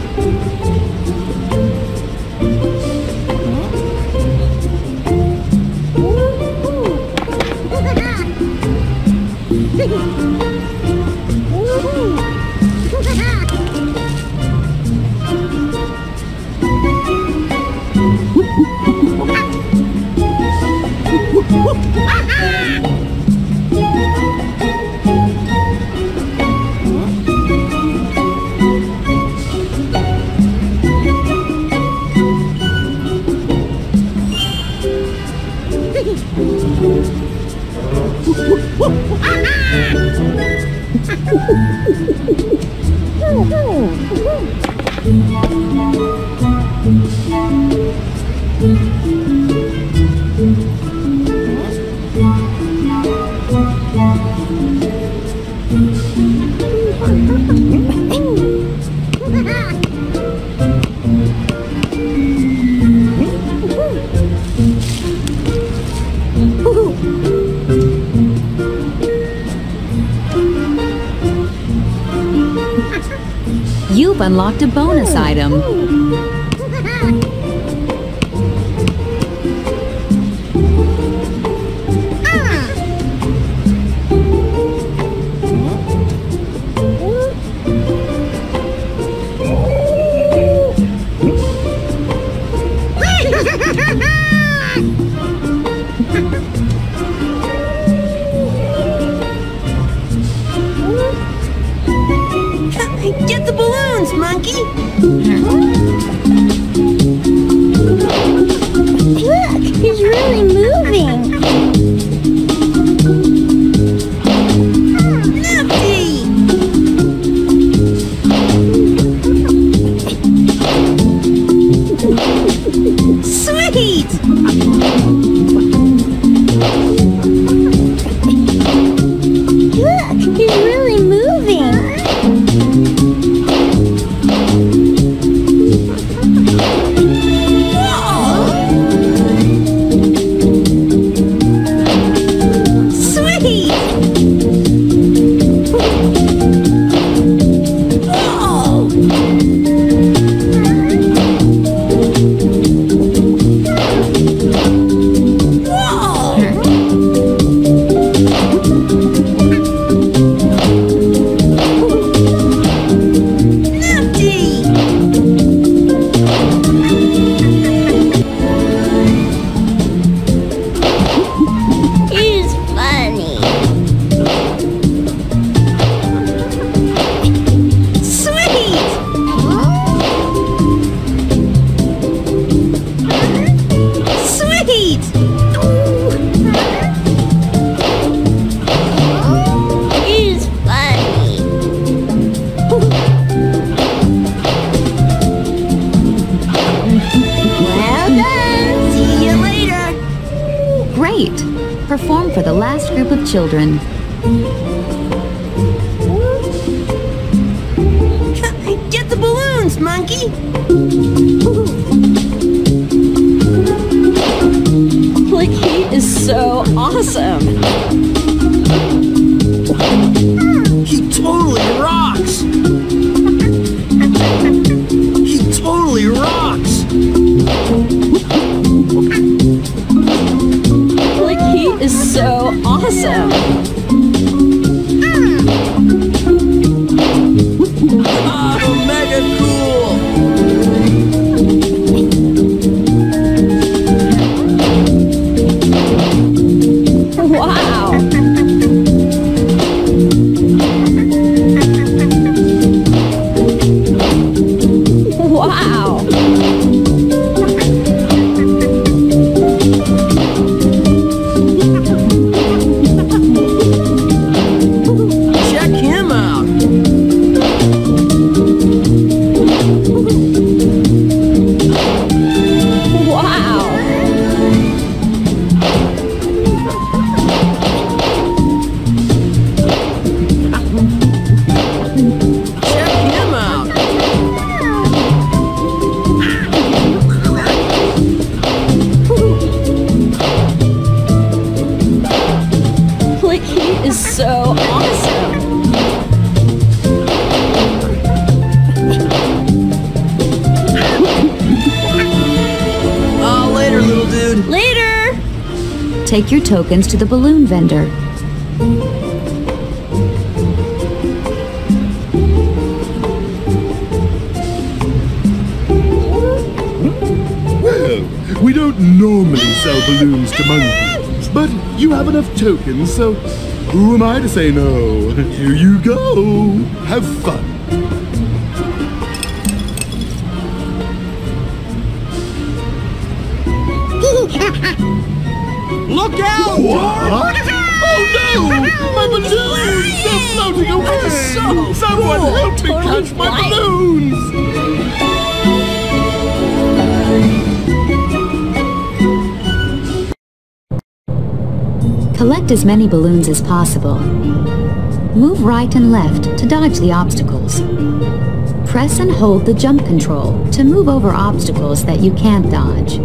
You've unlocked a bonus item. Get the balloons, monkey! Look, he's really moving! Nifty! Perform for the last group of children. Get the balloons, monkey! Like, he is so awesome. He totally rocks! He totally rocks! Like, he is so awesome. Oh, mega cool! Wow. Wow. Check him out! Wow. Check him out! Like, he is so awesome. Oh, later, little dude. Later. Take your tokens to the balloon vendor. Well, we don't normally sell balloons to monkeys, but you have enough tokens, so who am I to say no? Here you go. Have fun. Look out! What? Oh no! My balloons! They're floating away! Someone help me catch my balloons! Collect as many balloons as possible. Move right and left to dodge the obstacles. Press and hold the jump control to move over obstacles that you can't dodge.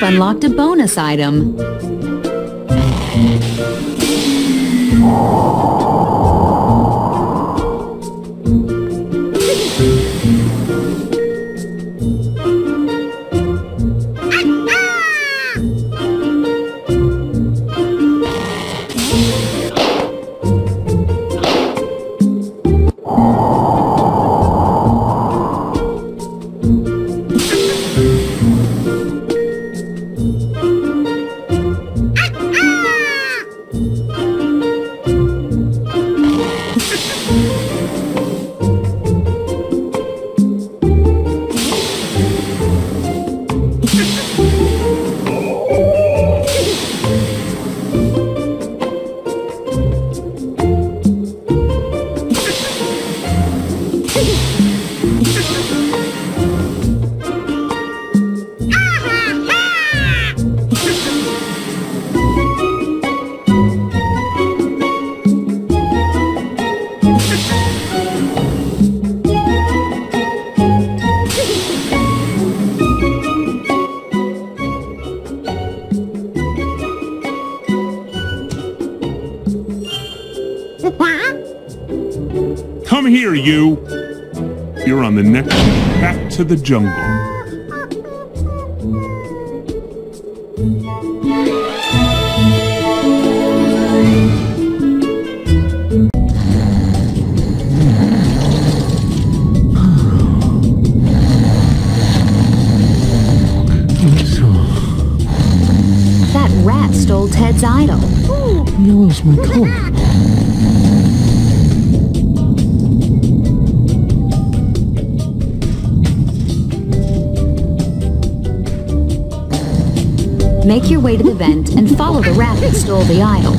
unlocked a bonus item. Come here, you! You're on the next ship back to the jungle. That rat stole Ted's idol. Yellow's my color. Make your way to the vent and follow the rat that stole the idol.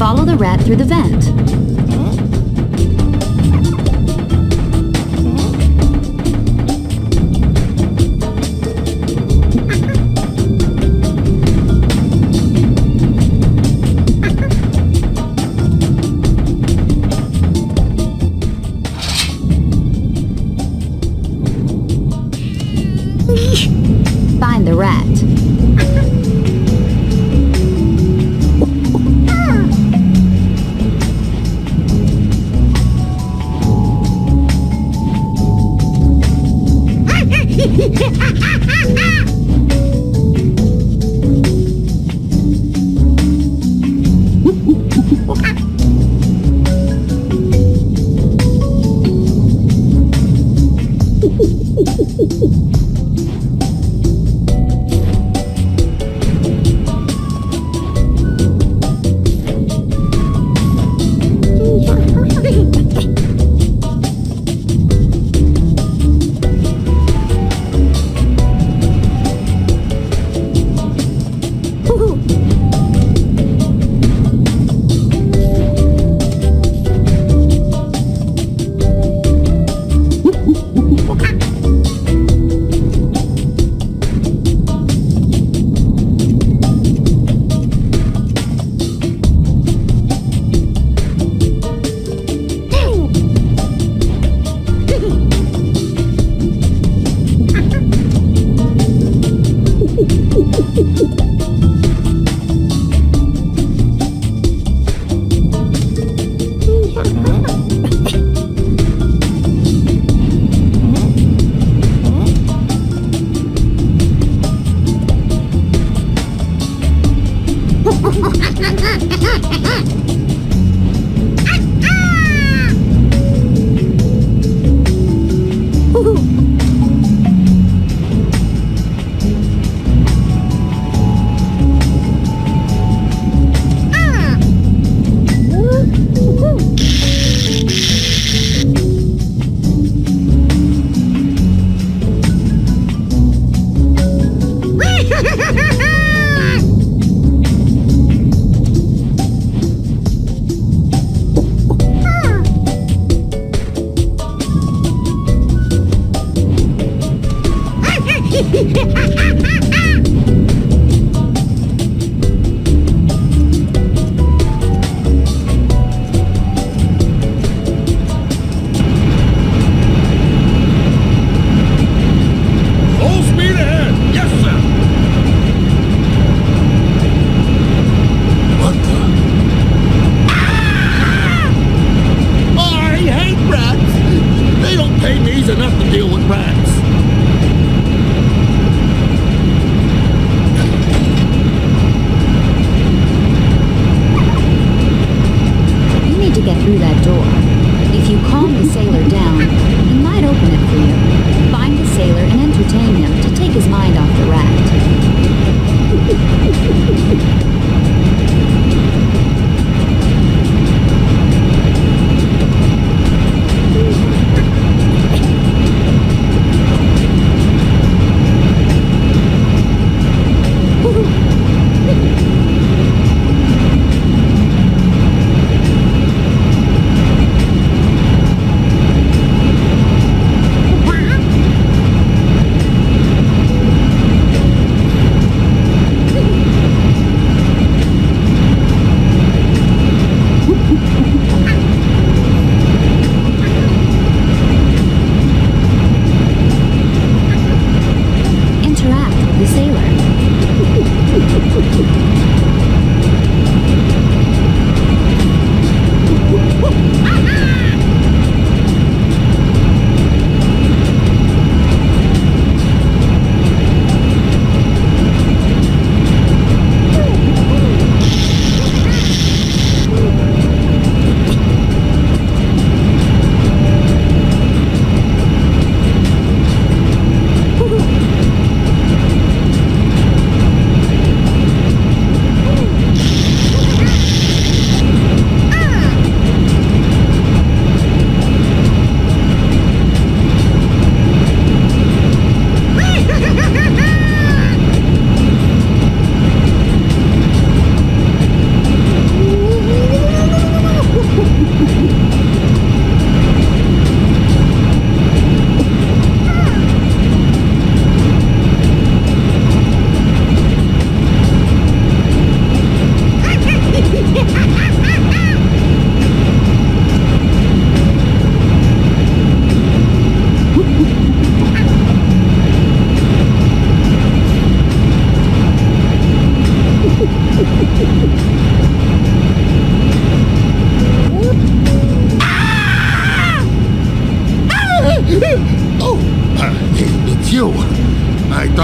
Follow the rat through the vent. Find the rat.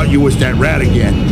thought you was that rat again.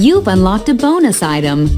You've unlocked a bonus item.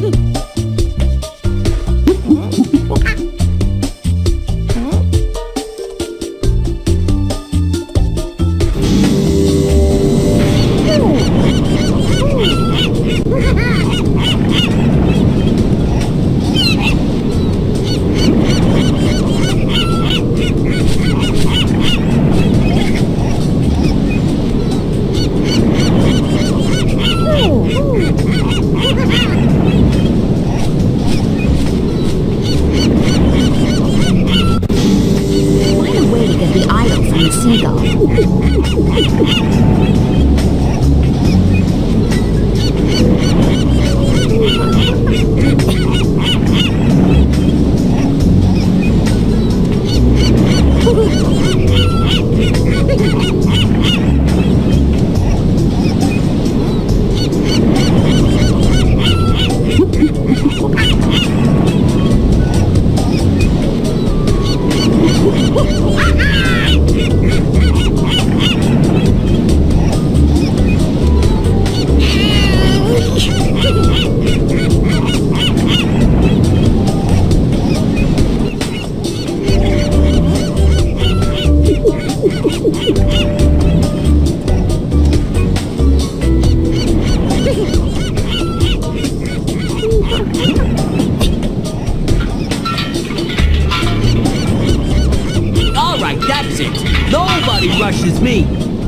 Rushes me.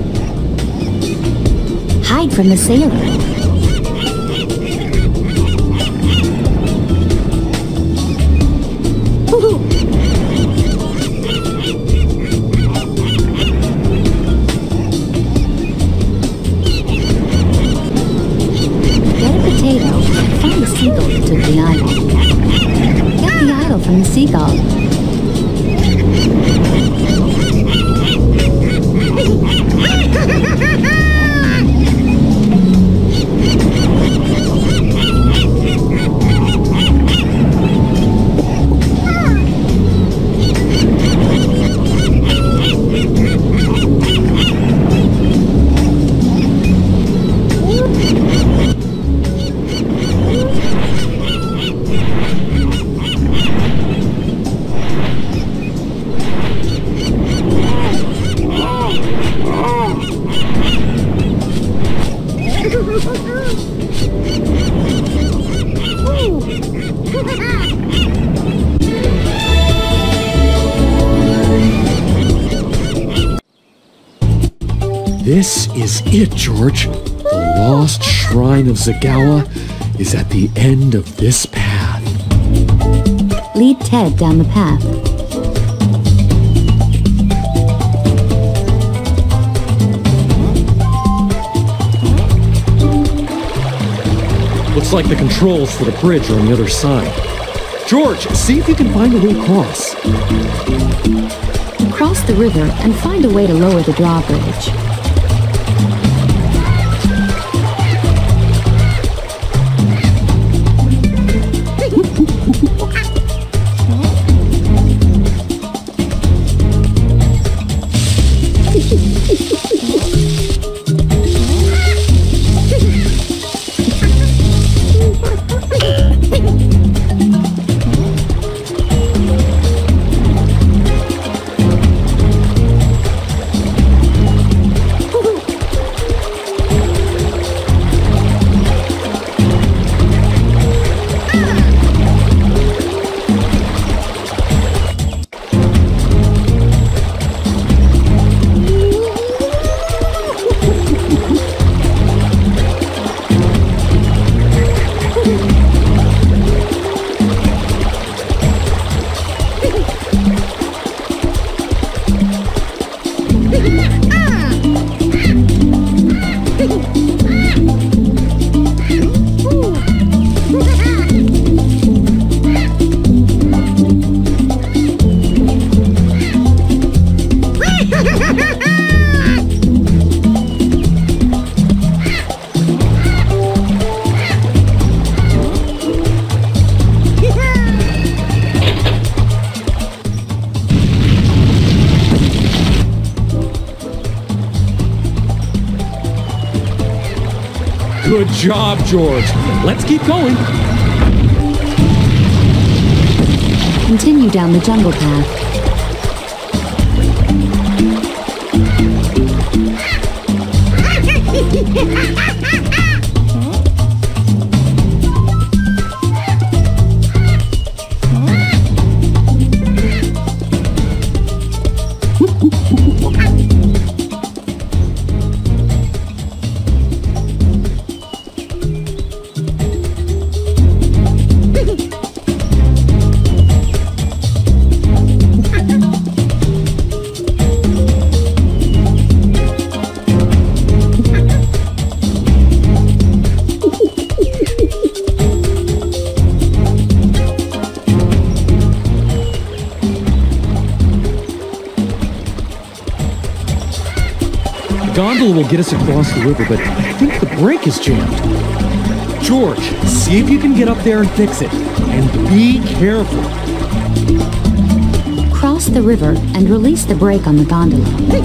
Hide from the sailor. Get a potato and find the seagull that took the idol. Get the idol from the seagull. This is it, George. The lost shrine of Zagawa is at the end of this path. Lead Ted down the path. Looks like the controls for the bridge are on the other side. George, see if you can find a way across. Cross the river and find a way to lower the drawbridge. Good job, George. Let's keep going. Continue down the jungle path. Gondola will get us across the river, but I think the brake is jammed. George, see if you can get up there and fix it. And be careful. Cross the river and release the brake on the gondola.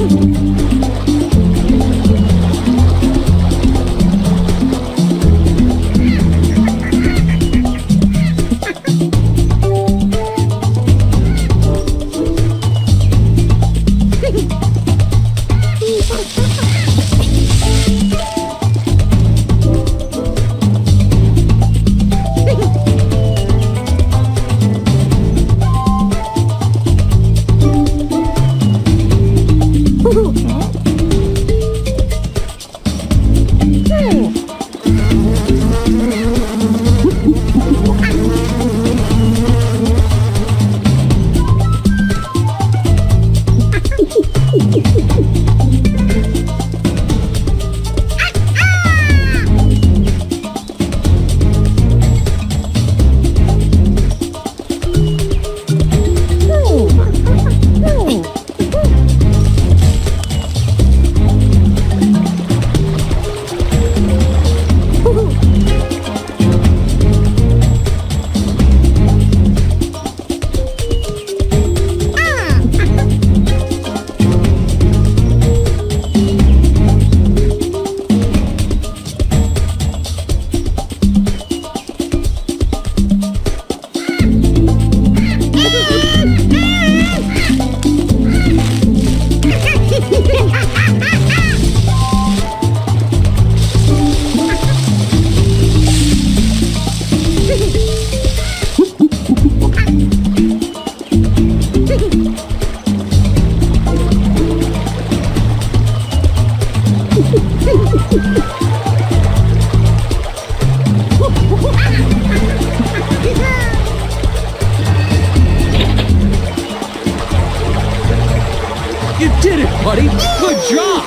You did it, buddy! Good job!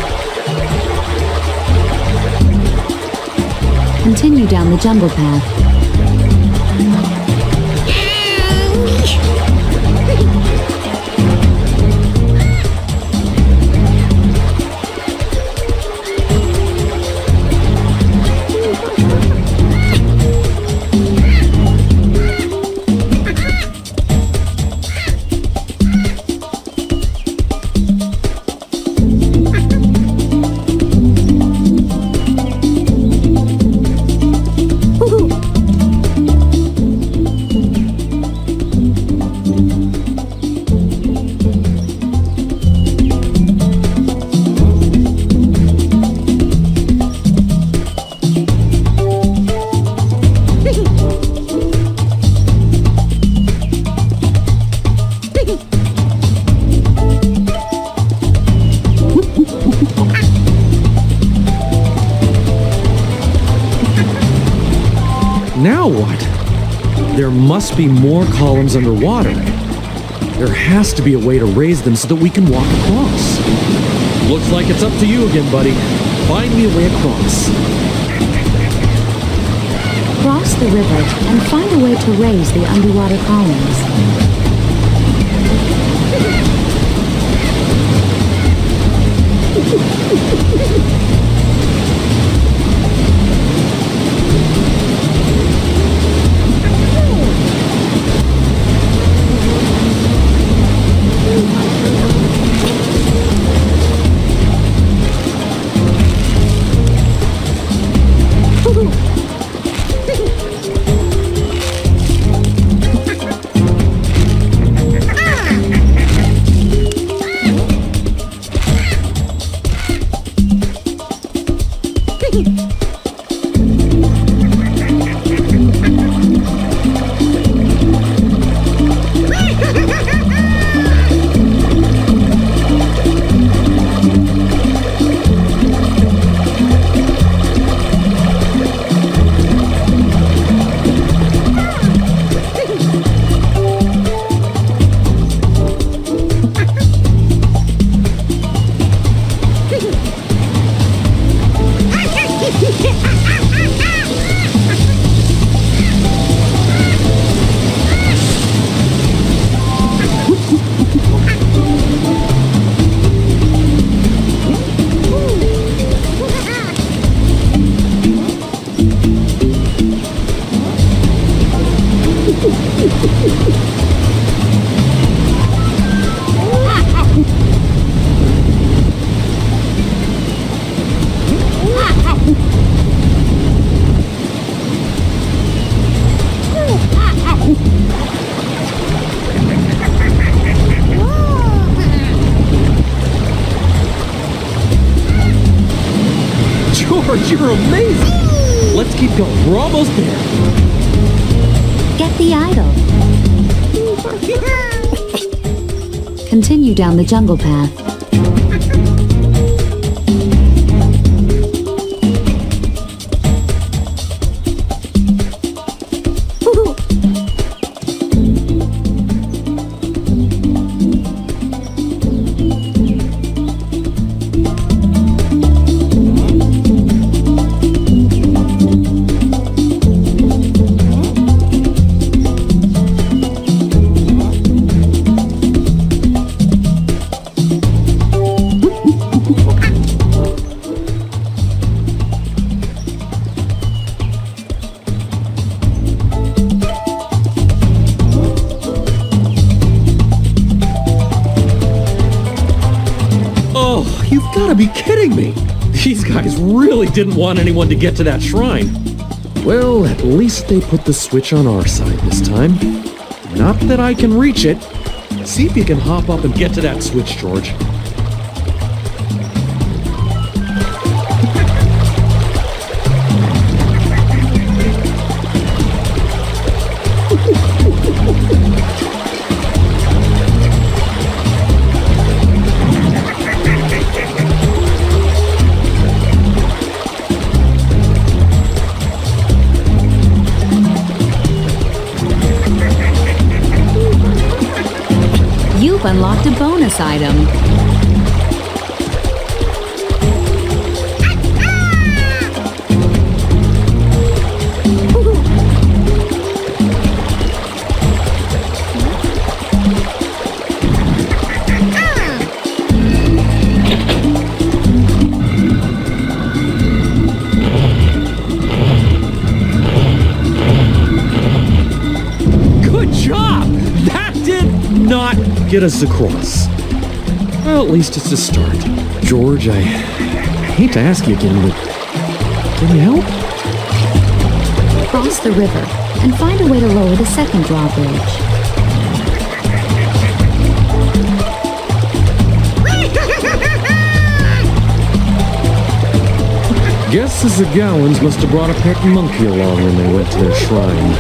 Continue down the jungle path. Now what? There must be more columns underwater. There has to be a way to raise them so that we can walk across. Looks like it's up to you again, buddy. Find me a way across. Cross the river and find a way to raise the underwater columns. George, you're amazing! Let's keep going. We're almost there. Get the idol. Continue down the jungle path. You've got to be kidding me! These guys really didn't want anyone to get to that shrine. Well, at least they put the switch on our side this time. Not that I can reach it. See if you can hop up and get to that switch, George. You've unlocked a bonus item. Good job! That did not get us across. Well, at least it's a start. George, I hate to ask you again, but can you help? Cross the river and find a way to lower the second drawbridge. Guess the Zagowans must have brought a pet monkey along when they went to their shrine.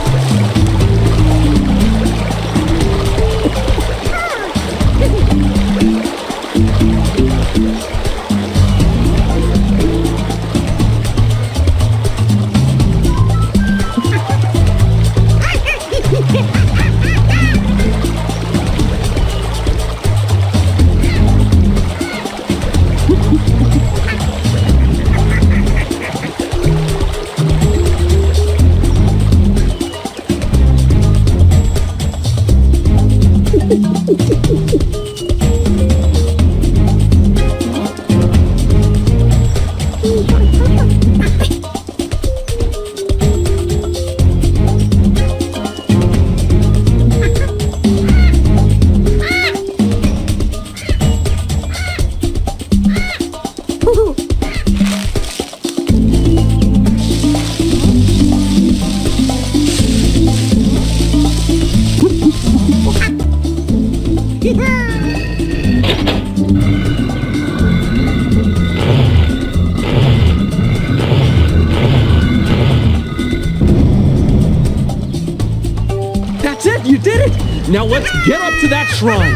That's it! You did it! Now let's get up to that shrine!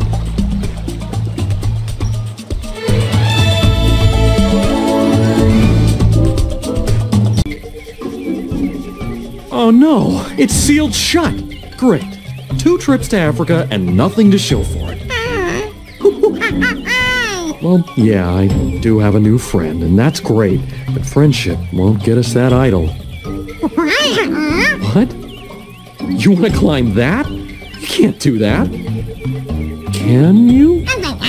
Oh no! It's sealed shut! Great. 2 trips to Africa and nothing to show for it. Well, yeah, I do have a new friend, and that's great, but friendship won't get us that idol. What? You want to climb that? You can't do that. Can you?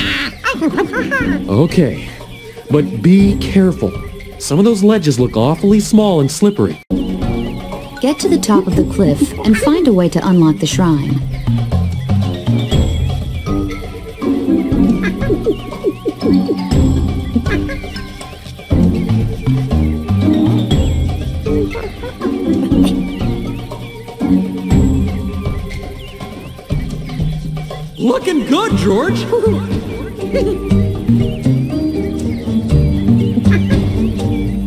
Okay, but be careful. Some of those ledges look awfully small and slippery. Get to the top of the cliff and find a way to unlock the shrine. Looking good, George!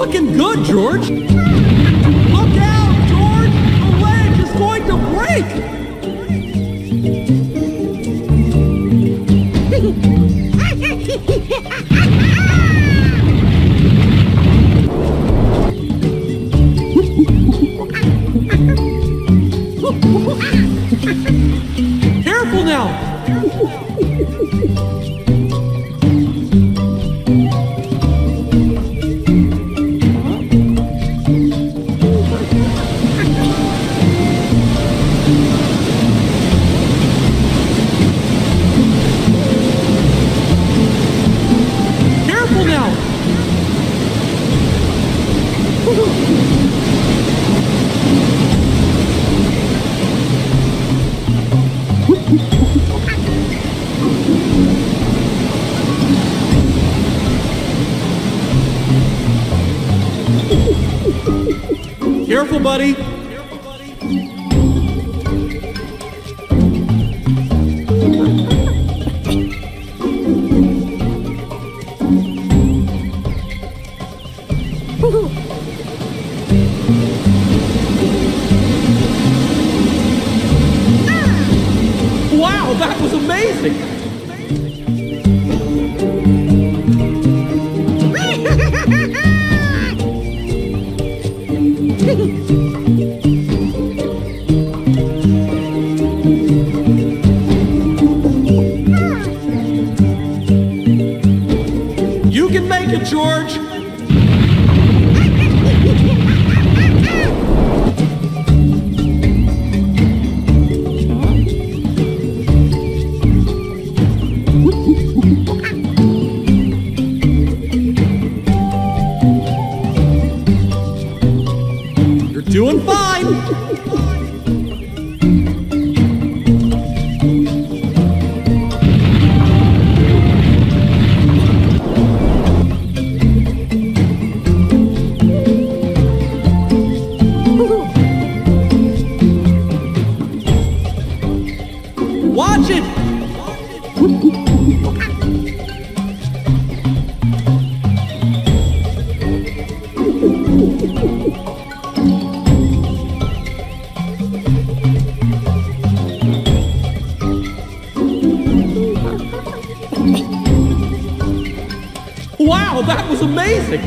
Looking good, George! Look out, George! The ledge is going to break! Careful now! Careful now! Careful, buddy! Wow, that was amazing! You can make it, George! You're doing fine! Watch it! Wow, that was amazing!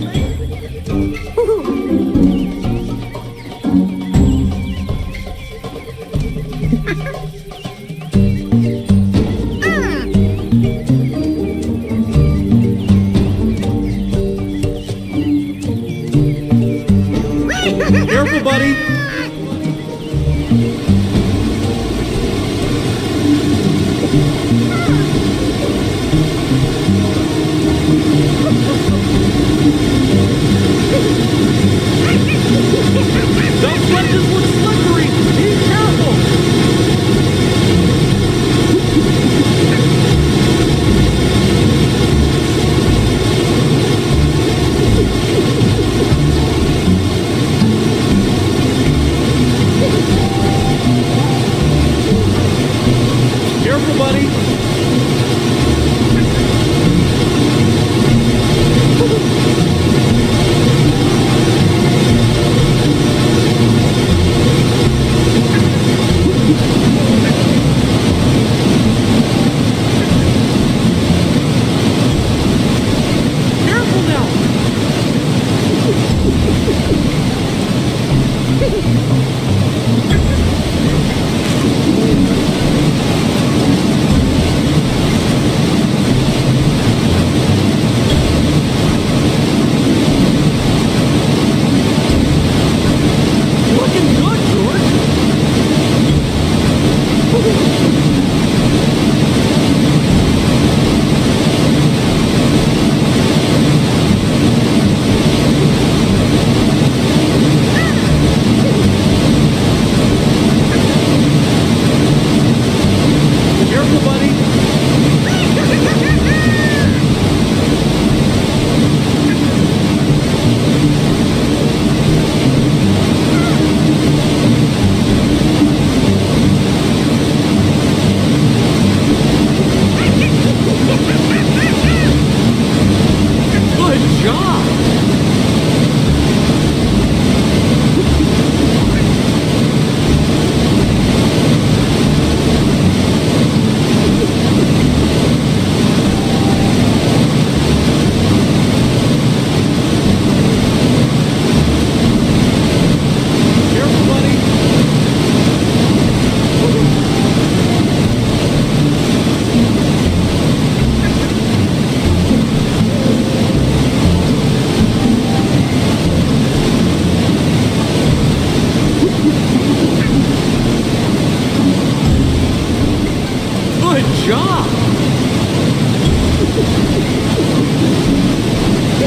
Careful, buddy! Those ledges look slippery! Be careful! Careful, buddy! Careful now! Looking good, George! Careful, buddy! Good job!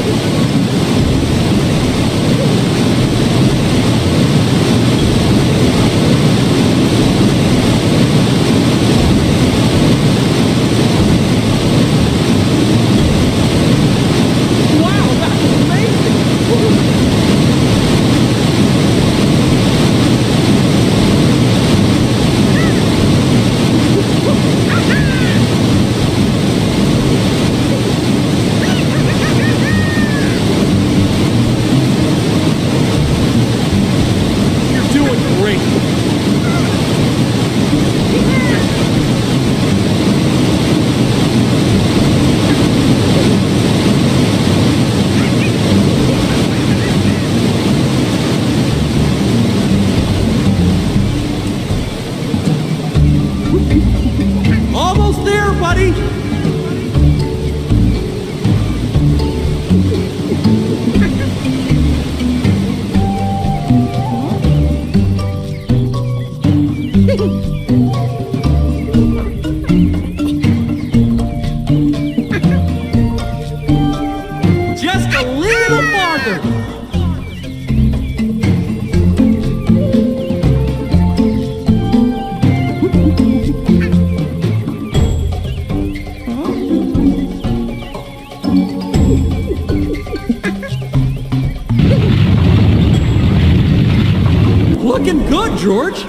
Looking good, George.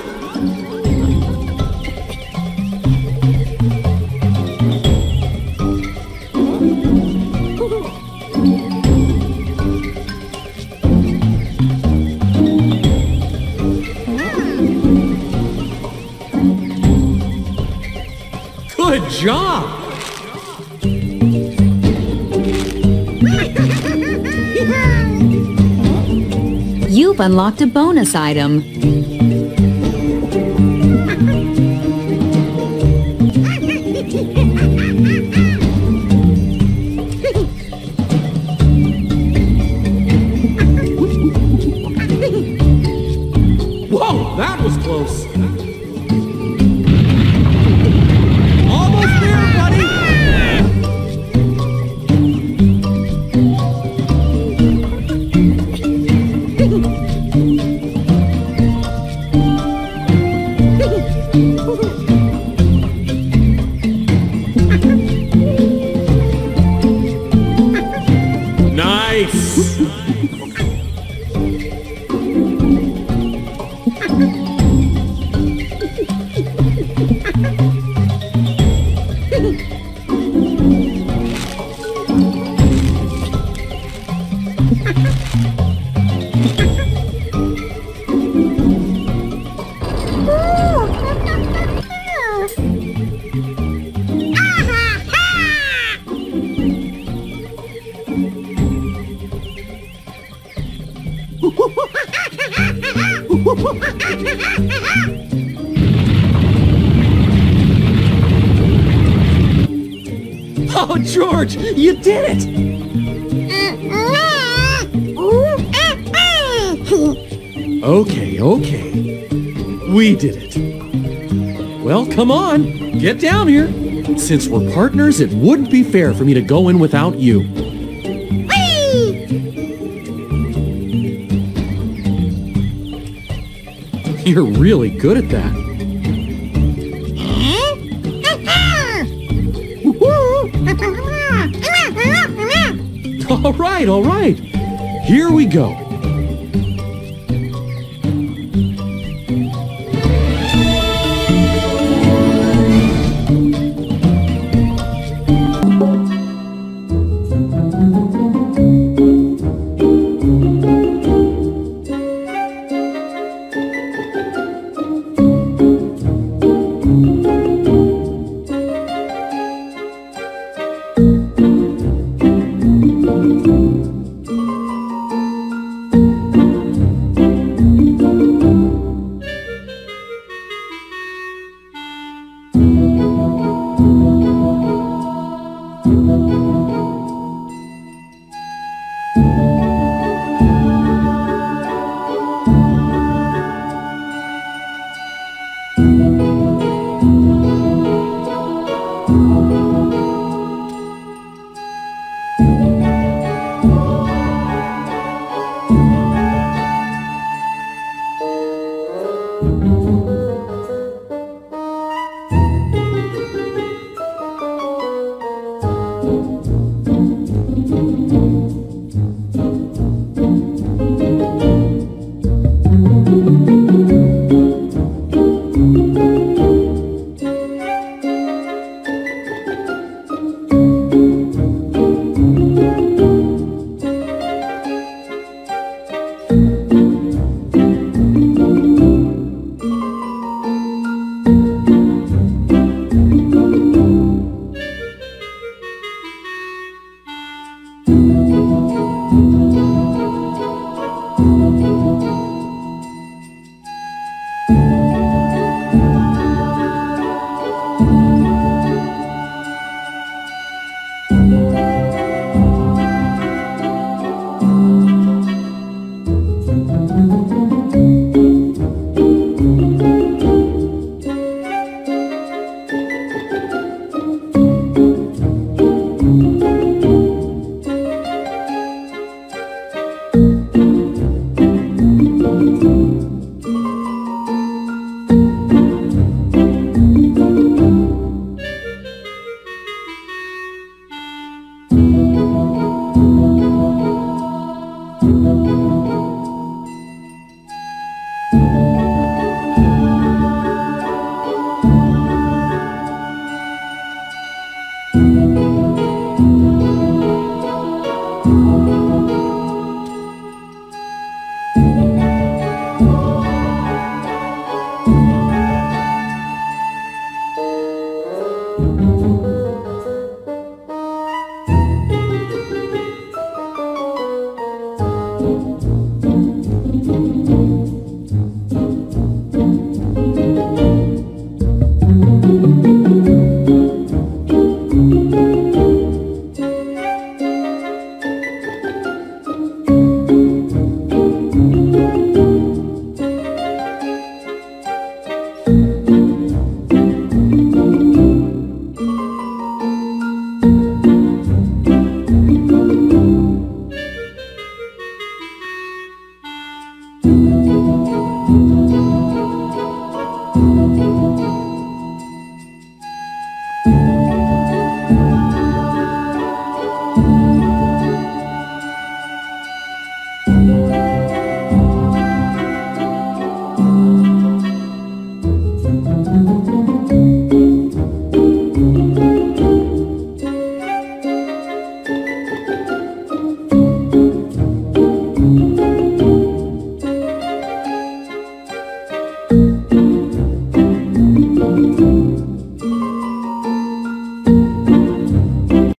Good job. You've unlocked a bonus item. Whoa, that was close. Almost there, buddy. Nice. Oh, George, you did it! Okay, okay. We did it. Well, come on, get down here. Since we're partners, it wouldn't be fair for me to go in without you. You're really good at that. All right. Here we go.